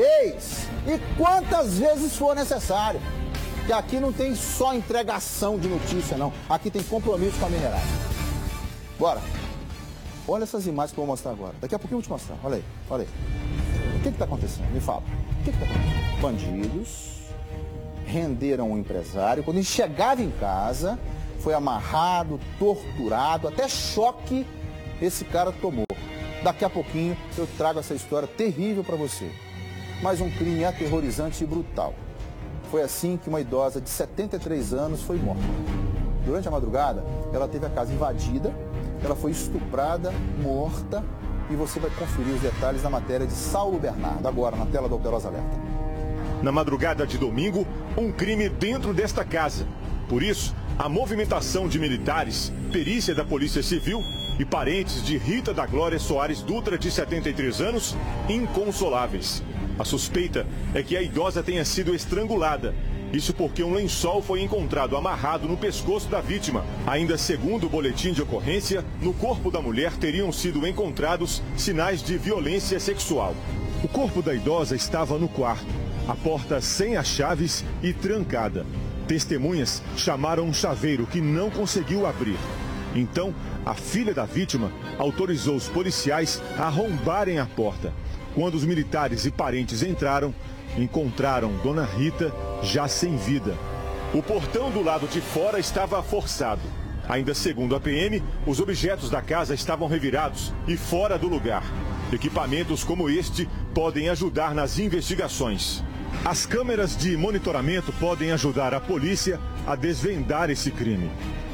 Speaker 1: quantas vezes for necessário. Que aqui não tem só entregação de notícia, não. Aqui tem compromisso com a minerada. Bora. Olha essas imagens que eu vou mostrar agora. Daqui a pouquinho eu vou te mostrar. Olha aí, olha aí. O que está acontecendo? Me fala. O que está acontecendo? Bandidos renderam um empresário. Quando ele chegava em casa, foi amarrado, torturado, até choque esse cara tomou. Daqui a pouquinho eu trago essa história terrível para você. Mas um crime aterrorizante e brutal. Foi assim que uma idosa de 73 anos foi morta. Durante a madrugada, ela teve a casa invadida, ela foi estuprada, morta, e você vai conferir os detalhes na matéria de Saulo Bernardo, agora na tela do Alterosa Alerta.
Speaker 19: Na madrugada de domingo, um crime dentro desta casa. Por isso, a movimentação de militares, perícia da Polícia Civil e parentes de Rita da Glória Soares Dutra, de 73 anos, inconsoláveis. A suspeita é que a idosa tenha sido estrangulada. Isso porque um lençol foi encontrado amarrado no pescoço da vítima. Ainda segundo o boletim de ocorrência, no corpo da mulher teriam sido encontrados sinais de violência sexual. O corpo da idosa estava no quarto, a porta sem as chaves e trancada. Testemunhas chamaram um chaveiro que não conseguiu abrir. Então, a filha da vítima autorizou os policiais a arrombarem a porta. Quando os militares e parentes entraram, encontraram Dona Rita já sem vida. O portão do lado de fora estava forçado. Ainda segundo a PM, os objetos da casa estavam revirados e fora do lugar. Equipamentos como este podem ajudar nas investigações. As câmeras de monitoramento podem ajudar a polícia a desvendar esse crime.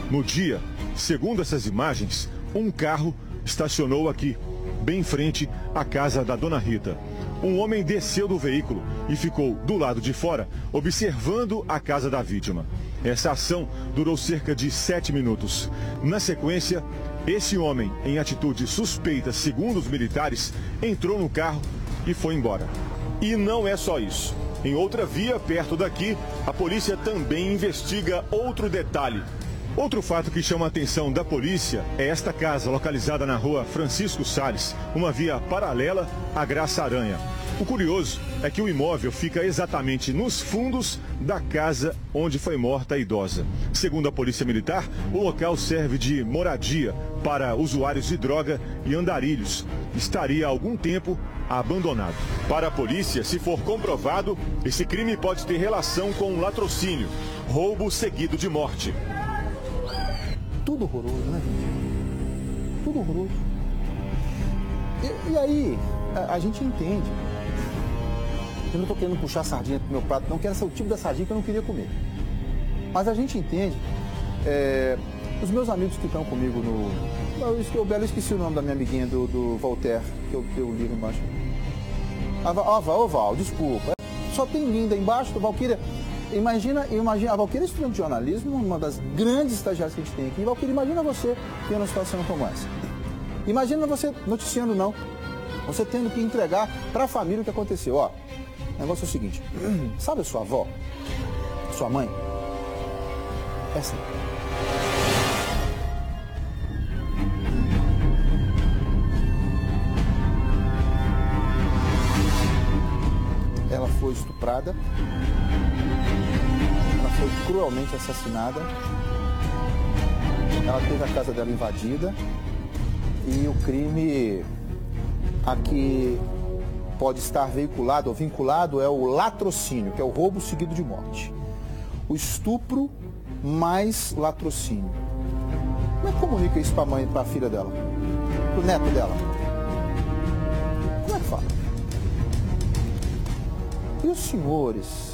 Speaker 19: No dia, segundo essas imagens, um carro estacionou aqui, bem em frente à casa da dona Rita. Um homem desceu do veículo e ficou do lado de fora, observando a casa da vítima. Essa ação durou cerca de 7 minutos. Na sequência, esse homem, em atitude suspeita, segundo os militares, entrou no carro e foi embora. E não é só isso. Em outra via, perto daqui, a polícia também investiga outro detalhe. Outro fato que chama a atenção da polícia é esta casa localizada na rua Francisco Salles, uma via paralela à Graça Aranha. O curioso é que o imóvel fica exatamente nos fundos da casa onde foi morta a idosa. Segundo a Polícia Militar, o local serve de moradia para usuários de droga e andarilhos. Estaria há algum tempo abandonado. Para a polícia, se for comprovado, esse crime pode ter relação com latrocínio, roubo seguido de morte.
Speaker 1: Tudo horroroso, né, gente? Tudo horroroso. E aí, a gente entende. Eu não estou querendo puxar sardinha pro meu prato, não, que era o tipo da sardinha que eu não queria comer. Mas a gente entende. Os meus amigos que estão comigo no... Eu esqueci o nome da minha amiguinha do Voltaire, que eu li embaixo. Val, desculpa. Só tem linda embaixo do Valquíria. Imagina, a Valquíria é estudante de jornalismo, uma das grandes estagiárias que a gente tem aqui. Valquíria, imagina você tendo uma situação como essa. Imagina você noticiando não, você tendo que entregar para a família o que aconteceu. Ó, o negócio é o seguinte, sabe a sua avó, sua mãe? Essa. Ela foi estuprada. Foi cruelmente assassinada. Ela teve a casa dela invadida e o crime a que pode estar veiculado ou vinculado é o latrocínio, que é o roubo seguido de morte. O estupro mais latrocínio. Como é que comunica isso para a mãe, para a filha dela? Para o neto dela? Como é que fala? E os senhores?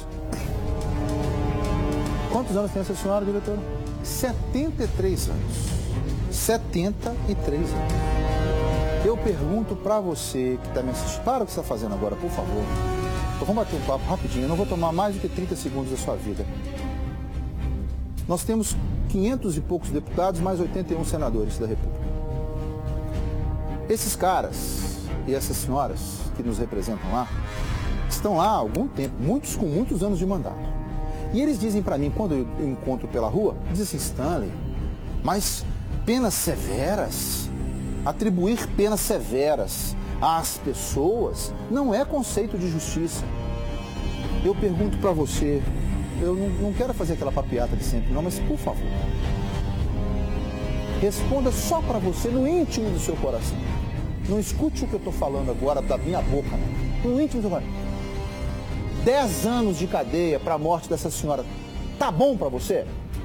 Speaker 1: Quantos anos tem essa senhora, diretora? 73 anos. 73 anos. Eu pergunto pra você que tá me assistindo, para o que você está fazendo agora, por favor. Então, vamos bater um papo rapidinho, eu não vou tomar mais do que 30 segundos da sua vida. Nós temos 500 e poucos deputados, mais 81 senadores da República. Esses caras e essas senhoras que nos representam lá, estão lá há algum tempo, muitos com muitos anos de mandato. E eles dizem para mim, quando eu encontro pela rua, dizem assim, Stanley, mas penas severas, atribuir penas severas às pessoas não é conceito de justiça. Eu pergunto para você, eu não quero fazer aquela papiata de sempre não, mas por favor, responda só para você no íntimo do seu coração. Não escute o que eu estou falando agora da minha boca, não. No íntimo do seu coração. 10 anos de cadeia para a morte dessa senhora, tá bom para você?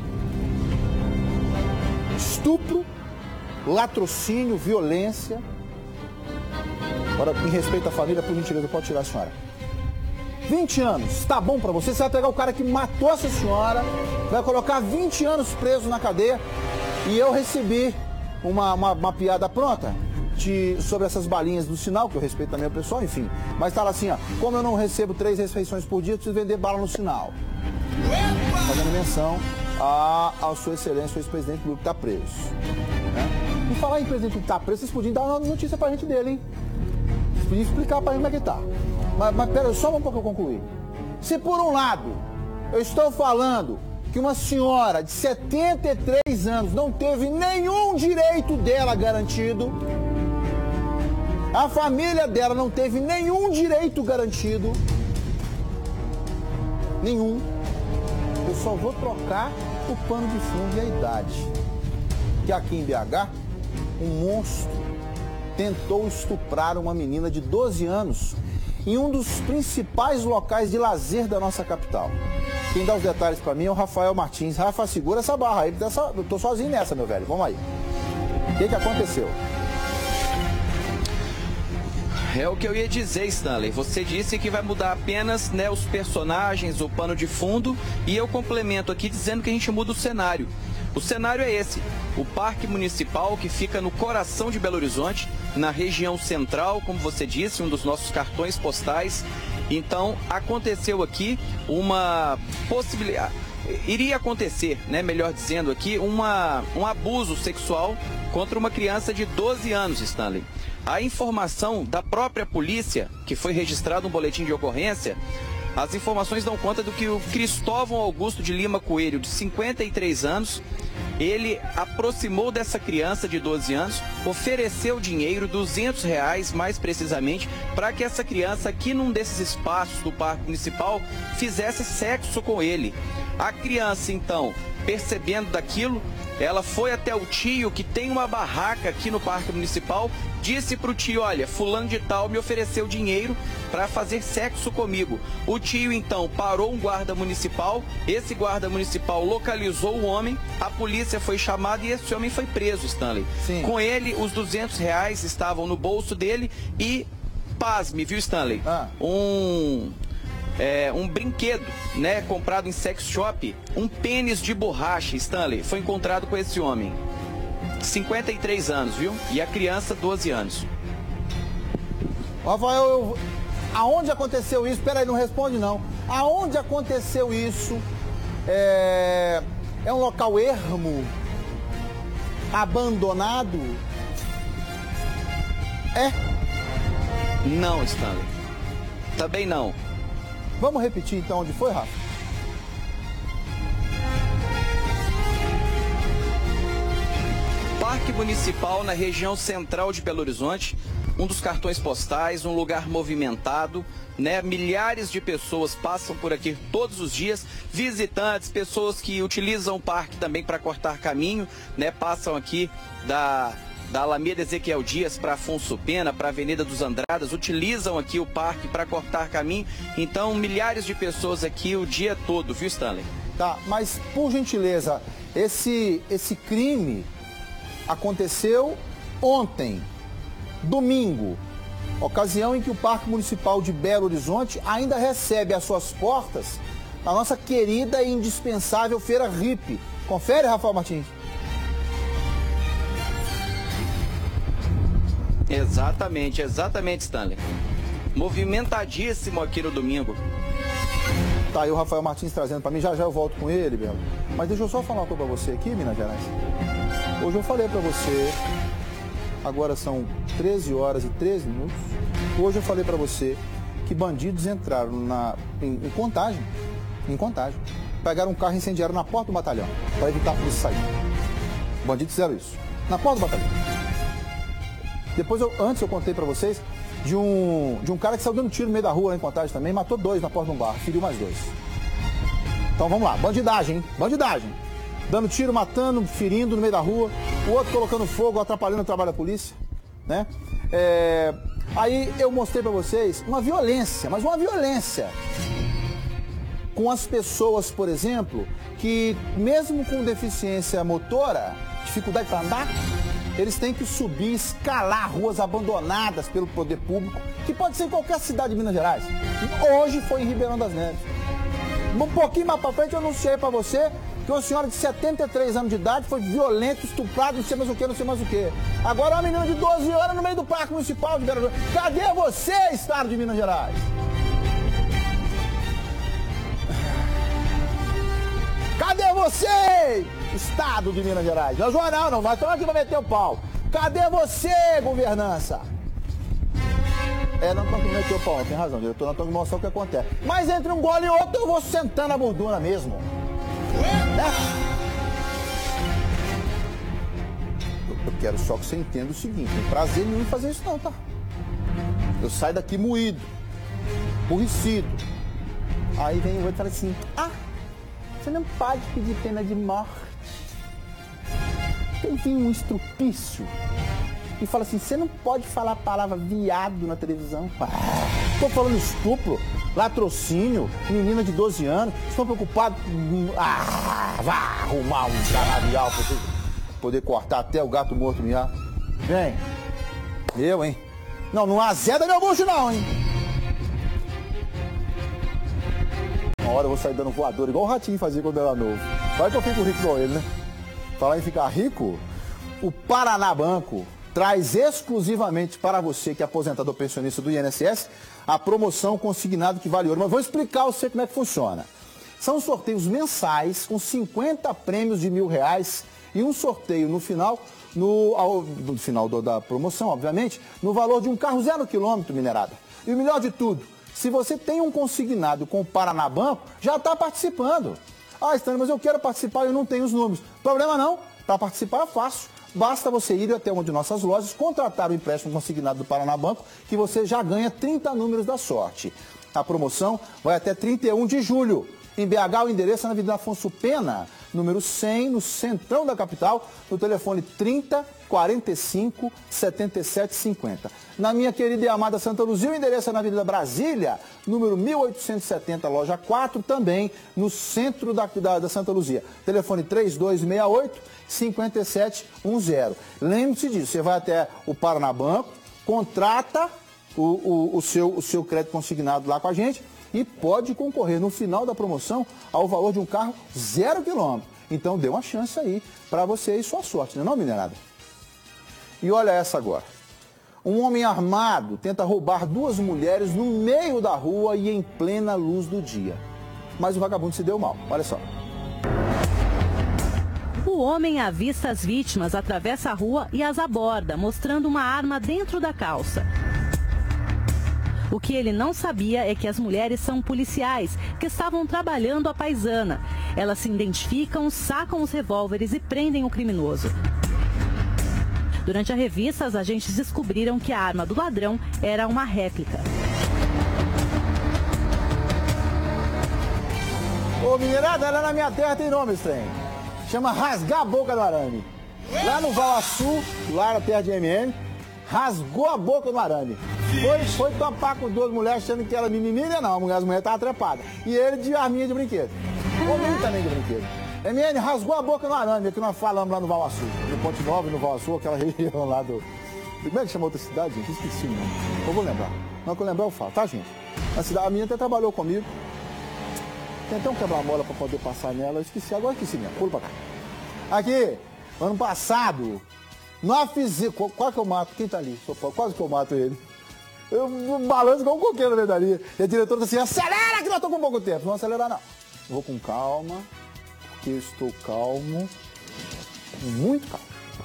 Speaker 1: Estupro, latrocínio, violência. Agora, em respeito à família, por gentileza, pode tirar a senhora. 20 anos, tá bom para você? Você vai pegar o cara que matou essa senhora, vai colocar 20 anos preso na cadeia e eu recebi uma piada pronta sobre essas balinhas do Sinal, que eu respeito também o pessoal, enfim. Mas tá lá assim, ó, como eu não recebo 3 refeições por dia, eu preciso vender bala no Sinal. Fazendo menção à sua excelência, o ex-presidente do grupo que tá preso. Né? E falar em presidente que tá preso, vocês podiam dar uma notícia pra gente dele, hein? Vocês podiam explicar pra gente como é que tá. Mas pera, só um pouco eu concluir. Se por um lado, eu estou falando que uma senhora de 73 anos não teve nenhum direito dela garantido, a família dela não teve nenhum direito garantido, nenhum, eu só vou trocar o pano de fundo e a idade. Que aqui em BH, um monstro tentou estuprar uma menina de 12 anos em um dos principais locais de lazer da nossa capital. Quem dá os detalhes para mim é o Rafael Martins. Rafa, segura essa barra aí, eu tô sozinho nessa, meu velho. Vamos aí. O que aconteceu?
Speaker 11: É o que eu ia dizer, Stanley. Você disse que vai mudar apenas, né, os personagens, o pano de fundo, e eu complemento aqui dizendo que a gente muda o cenário. O cenário é esse, o Parque Municipal que fica no coração de Belo Horizonte, na região central, como você disse, um dos nossos cartões postais. Então, aconteceu aqui uma possibilidade, iria acontecer, né, melhor dizendo aqui, um abuso sexual contra uma criança de 12 anos, Stanley. A informação da própria polícia, que foi registrado um boletim de ocorrência, as informações dão conta do que o Cristóvão Augusto de Lima Coelho, de 53 anos, ele aproximou dessa criança de 12 anos, ofereceu dinheiro, R$200 mais precisamente, para que essa criança aqui num desses espaços do Parque Municipal fizesse sexo com ele. A criança então, percebendo daquilo, ela foi até o tio que tem uma barraca aqui no Parque Municipal, disse para o tio, olha, fulano de tal me ofereceu dinheiro para fazer sexo comigo. O tio então parou um guarda municipal, esse guarda municipal localizou o homem, a polícia foi chamada e esse homem foi preso, Stanley. Sim. Com ele, os R$200 estavam no bolso dele e, pasme, viu, Stanley? Um brinquedo, né, comprado em sex shop, um pênis de borracha, Stanley, foi encontrado com esse homem. 53 anos, viu? E a criança, 12 anos.
Speaker 1: Rafael, aonde aconteceu isso? Peraí, não responde não. Aonde aconteceu isso? É um local ermo? Abandonado?
Speaker 11: Não, Stanley. Também não.
Speaker 1: Vamos repetir então onde foi, Rafa?
Speaker 11: Parque Municipal na região central de Belo Horizonte, um dos cartões postais, um lugar movimentado, né? Milhares de pessoas passam por aqui todos os dias, visitantes, pessoas que utilizam o parque também para cortar caminho, né? Passam aqui da Alameda Ezequiel Dias para Afonso Pena, para a Avenida dos Andradas, utilizam aqui o parque para cortar caminho. Então, milhares de pessoas aqui o dia todo, viu, Stanley?
Speaker 1: Tá, mas por gentileza, esse crime aconteceu ontem, domingo, ocasião em que o Parque Municipal de Belo Horizonte ainda recebe às suas portas a nossa querida e indispensável Feira Hippie. Confere, Rafael Martins.
Speaker 11: Exatamente, Stanley. Movimentadíssimo aqui no domingo.
Speaker 1: Tá aí o Rafael Martins trazendo para mim, já eu volto com ele, Belo. Mas deixa eu só falar uma coisa para você aqui, Minas Gerais. Hoje eu falei para você, agora são 13 horas e 13 minutos. Hoje eu falei para você que bandidos entraram em Contagem, pegaram um carro e incendiaram na porta do batalhão, para evitar a polícia sair. Bandidos fizeram isso, na porta do batalhão. Depois, antes eu contei para vocês de um cara que saiu dando tiro no meio da rua em Contagem também, matou 2 na porta de um bar, feriu mais 2. Então vamos lá, bandidagem, hein? Bandidagem. Dando tiro, matando, ferindo no meio da rua, o outro colocando fogo, atrapalhando o trabalho da polícia, né? Aí eu mostrei para vocês uma violência, mas uma violência com as pessoas, por exemplo, que mesmo com deficiência motora, dificuldade para andar, eles têm que subir, escalar ruas abandonadas pelo poder público, que pode ser em qualquer cidade de Minas Gerais. Hoje foi em Ribeirão das Neves. Um pouquinho mais para frente eu anunciei para você que uma senhora de 73 anos de idade foi violenta, estuprada, não sei mais o que. Agora uma menina de 12 anos no meio do Parque Municipal de Belo Horizonte. Cadê você, Estado de Minas Gerais? Cadê você, Estado de Minas Gerais? Não, jornal não, vai tomar aqui pra meter o pau. Cadê você, governança? Não estamos meter o pau, tem razão, diretor, não estamos mostrar o que acontece. Mas entre um gole e outro eu vou sentando a borduna mesmo. Eu quero só que você entenda o seguinte, não tem prazer nenhum em fazer isso não, tá? Eu saio daqui moído, aborrecido. Aí vem o outro e fala assim, você não pode pedir pena de morte. Tem um estrupício e fala assim, você não pode falar a palavra viado na televisão. Tô falando estupro, latrocínio, menina de 12 anos, estão preocupados, vá arrumar um canavial pra você poder cortar até o gato morto miar. Vem, hein? Não azeda meu bucho não, hein? Uma hora eu vou sair dando voador, igual o Ratinho fazia quando era novo. Vai que eu fico rico igual ele, né? Falar em ficar rico, o Paraná Banco traz exclusivamente para você que é aposentador pensionista do INSS a promoção consignado que vale ouro. Mas vou explicar você como é que funciona. São sorteios mensais com 50 prêmios de R$1.000 e um sorteio no final, no final da promoção, obviamente, no valor de um carro 0 km, minerada. E o melhor de tudo, se você tem um consignado com o Paraná Banco, já está participando. Ah, Stanley, mas eu quero participar e eu não tenho os números. Problema não, para participar é fácil. Basta você ir até uma de nossas lojas, contratar o empréstimo consignado do Paraná Banco, que você já ganha 30 números da sorte. A promoção vai até 31 de julho. Em BH, o endereço é na Avenida Afonso Pena, número 100, no centrão da capital, no telefone 30 45 77 50. Na minha querida e amada Santa Luzia, o endereço é na Avenida Brasília, número 1870, loja 4, também no centro da Santa Luzia. Telefone 3268 5710. Lembre-se disso, você vai até o Paraná Banco, contrata o seu crédito consignado lá com a gente e pode concorrer no final da promoção ao valor de um carro 0 km. Então dê uma chance aí para você e sua sorte, não é não, minerada? E olha essa agora. Um homem armado tenta roubar 2 mulheres no meio da rua e em plena luz do dia. Mas o vagabundo se deu mal, olha só.
Speaker 20: O homem avista as vítimas, atravessa a rua e as aborda, mostrando uma arma dentro da calça. O que ele não sabia é que as mulheres são policiais, que estavam trabalhando à paisana. Elas se identificam, sacam os revólveres e prendem o criminoso. Durante a revista, os agentes descobriram que a arma do ladrão era uma réplica.
Speaker 1: Ô, minerada, lá na minha terra tem nome esse trem. Chama rasgar a boca do arame. Lá no Val Açu, lá na terra de MN, rasgou a boca do arame. Foi topar com 2 mulheres achando que era mimimi, não. As mulheres estavam trepadas. E ele de arminha de brinquedo. O menino também de brinquedo. MN rasgou a boca no arame, que nós falamos lá no Val Açu. No Ponte Nova e no Val Açu, aquela região lá do... Como é que chama outra cidade, gente? Esqueci o nome. Eu vou lembrar. Não que eu lembrar, eu falo, tá, gente? A minha até trabalhou comigo. Tem até um quebra-mola para poder passar nela. Eu esqueci, agora esqueci mesmo. Pula pra cá. Aqui, ano passado, nós fizemos... Quase que eu mato? Quem tá ali? Quase que eu mato ele. Eu balanço igual um coqueiro na vendaria. E a diretora disse assim, acelera que nós estamos com pouco tempo. Não vou acelerar, não. Vou com calma, porque eu estou calmo. Muito calmo.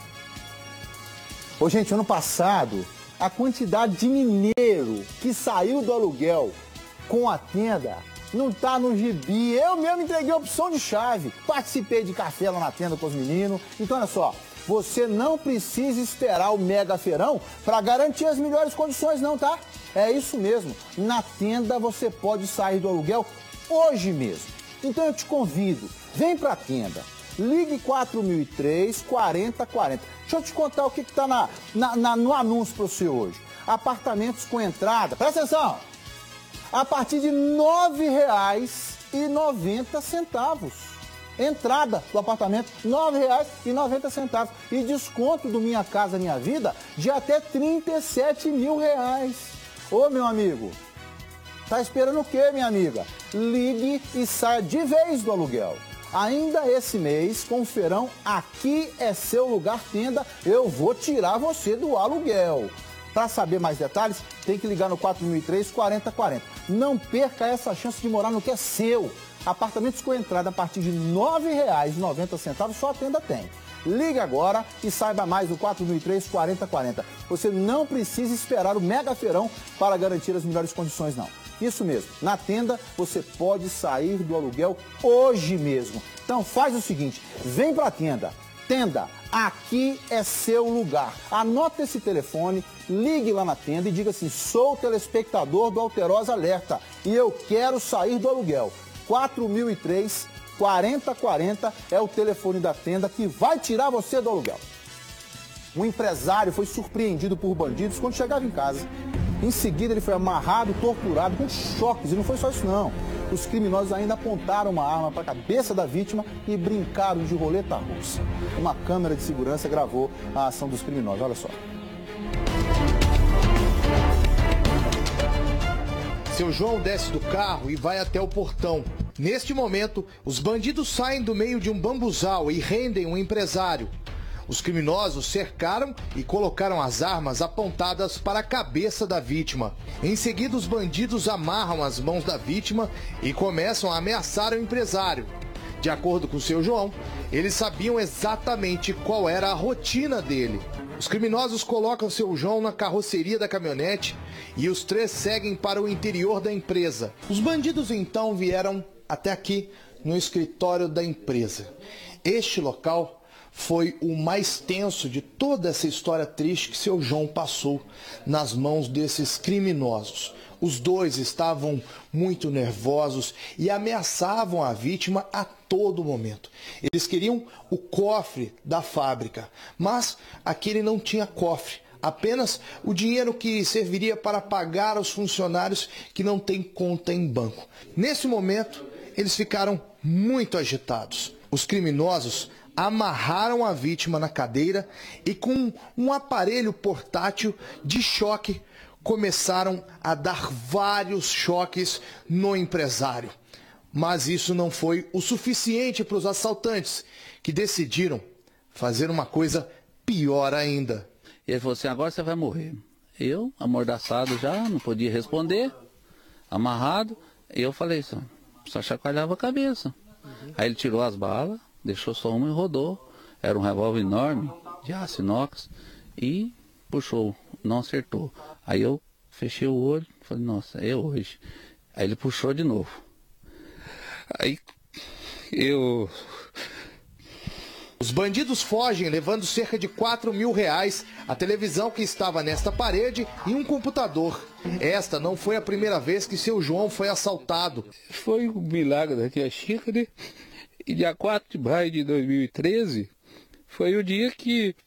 Speaker 1: Ô, gente, ano passado, a quantidade de mineiro que saiu do aluguel com a tenda não tá no gibi. Eu mesmo entreguei a opção de chave. Participei de café lá na tenda com os meninos. Então, olha só. Você não precisa esperar o mega feirão para garantir as melhores condições, não, tá? É isso mesmo. Na tenda você pode sair do aluguel hoje mesmo. Então eu te convido, vem para a tenda. Ligue 4003 4040. Deixa eu te contar o que está no anúncio para você hoje. Apartamentos com entrada, presta atenção, a partir de R$ 9,90. Entrada do apartamento, R$ 9,90. E desconto do Minha Casa Minha Vida de até R$ 37 mil. Ô, meu amigo, tá esperando o quê, minha amiga? Ligue e saia de vez do aluguel. Ainda esse mês, com o feirão Aqui é Seu Lugar Tenda, eu vou tirar você do aluguel. Para saber mais detalhes, tem que ligar no 4003 4040. Não perca essa chance de morar no que é seu. Apartamentos com entrada a partir de R$ 9,90, só a tenda tem. Ligue agora e saiba mais do 4003 4040. Você não precisa esperar o mega feirão para garantir as melhores condições, não. Isso mesmo, na tenda você pode sair do aluguel hoje mesmo. Então faz o seguinte, vem para a tenda. Tenda, aqui é seu lugar. Anota esse telefone, ligue lá na tenda e diga assim, sou telespectador do Alterosa Alerta e eu quero sair do aluguel. 4003 4040 é o telefone da tenda que vai tirar você do aluguel. Um empresário foi surpreendido por bandidos quando chegava em casa. Em seguida ele foi amarrado, torturado, com choques. E não foi só isso não. Os criminosos ainda apontaram uma arma para a cabeça da vítima e brincaram de roleta russa. Uma câmera de segurança gravou a ação dos criminosos. Olha só.
Speaker 21: Seu João desce do carro e vai até o portão. Neste momento, os bandidos saem do meio de um bambuzal e rendem um empresário. Os criminosos cercaram e colocaram as armas apontadas para a cabeça da vítima. Em seguida, os bandidos amarram as mãos da vítima e começam a ameaçar o empresário. De acordo com o seu João, eles sabiam exatamente qual era a rotina dele. Os criminosos colocam seu João na carroceria da caminhonete e os três seguem para o interior da empresa. Os bandidos então vieram até aqui no escritório da empresa. Este local foi o mais tenso de toda essa história triste que seu João passou nas mãos desses criminosos. Os dois estavam muito nervosos e ameaçavam a vítima a todo momento. Eles queriam o cofre da fábrica, mas aquele não tinha cofre. Apenas o dinheiro que serviria para pagar aos funcionários que não têm conta em banco. Nesse momento, eles ficaram muito agitados. Os criminosos amarraram a vítima na cadeira e com um aparelho portátil de choque começaram a dar vários choques no empresário. Mas isso não foi o suficiente para os assaltantes, que decidiram fazer uma coisa pior ainda.
Speaker 22: Ele falou assim, agora você vai morrer. Eu, amordaçado já, não podia responder, amarrado. E eu falei, só chacoalhava a cabeça. Aí ele tirou as balas, deixou só uma e rodou. Era um revólver enorme, de aço inox, e puxou, não acertou. Aí eu fechei o olho, falei, nossa, é hoje. Aí ele puxou de novo. Aí eu...
Speaker 21: Os bandidos fogem levando cerca de R$4.000, a televisão que estava nesta parede e um computador. Esta não foi a primeira vez que seu João foi assaltado.
Speaker 22: Foi um milagre da tia Chica, né? E dia 4 de maio de 2013 foi o dia que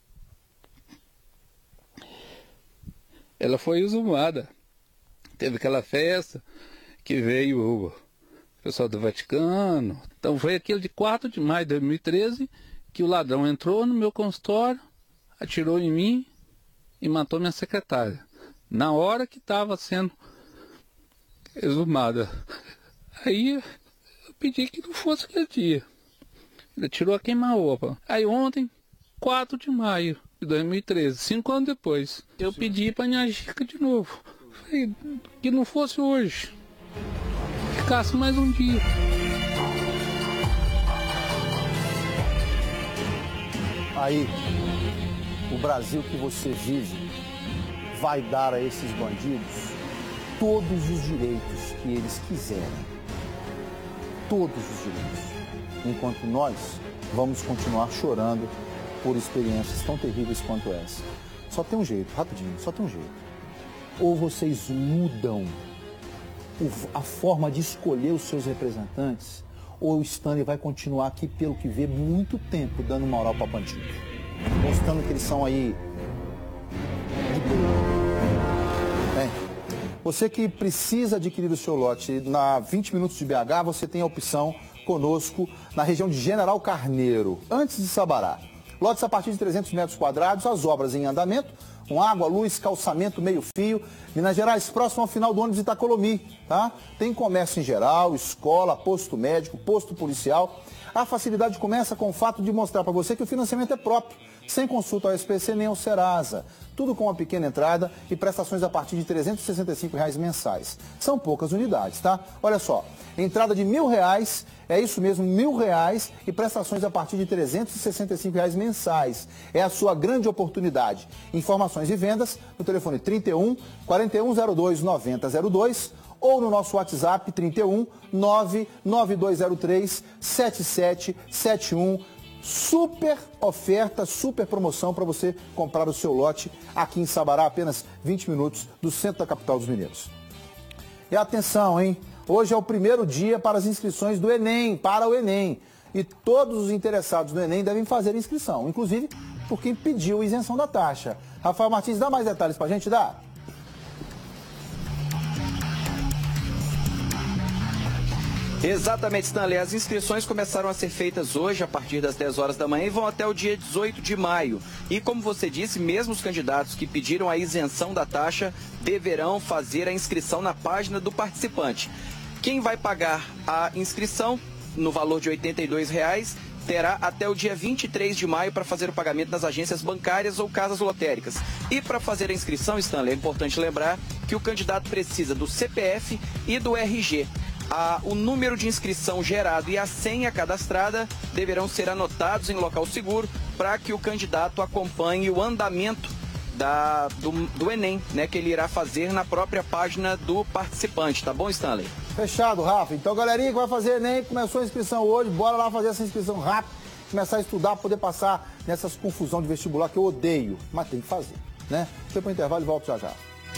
Speaker 22: ela foi exumada. Teve aquela festa que veio o pessoal do Vaticano. Então foi aquele de 4 de maio de 2013 que o ladrão entrou no meu consultório, atirou em mim e matou minha secretária. Na hora que estava sendo exumada. Aí eu pedi que não fosse aquele dia. Ele tirou a queima-roupa. Aí ontem, 4 de maio de 2013, 5 anos depois, eu pedi para minha Chica de novo. Falei, que não fosse hoje. Ficasse mais um dia.
Speaker 1: Aí, o Brasil que você vive vai dar a esses bandidos todos os direitos que eles quiserem. Todos os direitos. Enquanto nós vamos continuar chorando por experiências tão terríveis quanto essa. Só tem um jeito, rapidinho, só tem um jeito. Ou vocês mudam a forma de escolher os seus representantes, ou o Stanley vai continuar aqui, pelo que vê, muito tempo dando moral para bandido. Mostrando que eles são aí de boa. Bem, você que precisa adquirir o seu lote na 20 minutos de BH, você tem a opção conosco na região de General Carneiro, antes de Sabará. Lotes a partir de 300 metros quadrados, as obras em andamento, com água, luz, calçamento, meio-fio. Minas Gerais, próximo ao final do ônibus de Itacolomi, tá? Tem comércio em geral, escola, posto médico, posto policial. A facilidade começa com o fato de mostrar para você que o financiamento é próprio, sem consulta ao SPC nem ao Serasa. Tudo com uma pequena entrada e prestações a partir de R$ 365 mensais. São poucas unidades, tá? Olha só, entrada de R$1.000, é isso mesmo, R$1.000 e prestações a partir de R$ 365 mensais. É a sua grande oportunidade. Informações e vendas no telefone 31 4102 9002 ou no nosso WhatsApp 31 99203 7771. Super oferta, super promoção para você comprar o seu lote aqui em Sabará, apenas 20 minutos do centro da capital dos mineiros. E atenção, hein? Hoje é o primeiro dia para as inscrições do Enem, para o Enem. E todos os interessados no Enem devem fazer inscrição, inclusive por quem pediu isenção da taxa. Rafael Martins, dá mais detalhes para a gente, dá?
Speaker 11: Exatamente, Stanley. As inscrições começaram a ser feitas hoje, a partir das 10 horas da manhã, e vão até o dia 18 de maio. E como você disse, mesmo os candidatos que pediram a isenção da taxa deverão fazer a inscrição na página do participante. Quem vai pagar a inscrição no valor de R$ 82,00 terá até o dia 23 de maio para fazer o pagamento nas agências bancárias ou casas lotéricas. E para fazer a inscrição, Stanley, é importante lembrar que o candidato precisa do CPF e do RG. O número de inscrição gerado e a senha cadastrada deverão ser anotados em local seguro para que o candidato acompanhe o andamento do Enem, né, que ele irá fazer na própria página do participante. Tá bom, Stanley?
Speaker 1: Fechado, Rafa. Então, galerinha que vai fazer Enem, começou a inscrição hoje, bora lá fazer essa inscrição rápido, começar a estudar, poder passar nessas confusão de vestibular que eu odeio, mas tem que fazer, né? Foi pro intervalo e volto já já.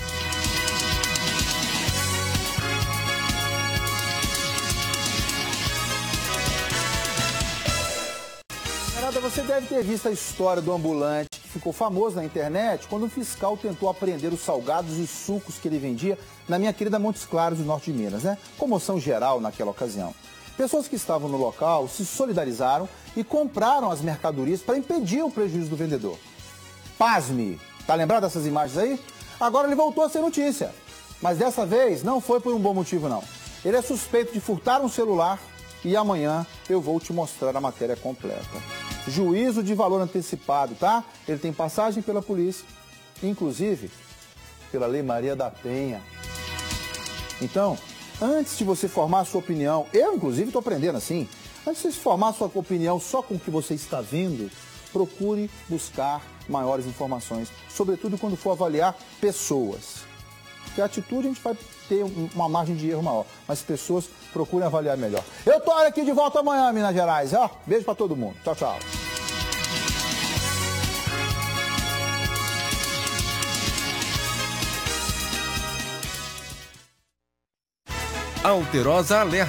Speaker 1: Você deve ter visto a história do ambulante que ficou famoso na internet quando um fiscal tentou apreender os salgados e sucos que ele vendia na minha querida Montes Claros, do norte de Minas, né? Comoção geral naquela ocasião. Pessoas que estavam no local se solidarizaram e compraram as mercadorias para impedir o prejuízo do vendedor. Pasme! Tá lembrado dessas imagens aí? Agora ele voltou a ser notícia. Mas dessa vez não foi por um bom motivo, não. Ele é suspeito de furtar um celular e amanhã eu vou te mostrar a matéria completa. Juízo de valor antecipado, tá? Ele tem passagem pela polícia, inclusive pela Lei Maria da Penha. Então, antes de você formar a sua opinião, eu inclusive estou aprendendo assim, antes de você formar a sua opinião só com o que você está vendo, procure buscar maiores informações, sobretudo quando for avaliar pessoas. Porque a atitude a gente vai ter uma margem de erro maior, mas pessoas procurem avaliar melhor. Eu tô aqui de volta amanhã, Minas Gerais. Ó, beijo pra todo mundo. Tchau, tchau.
Speaker 3: Alterosa Alerta.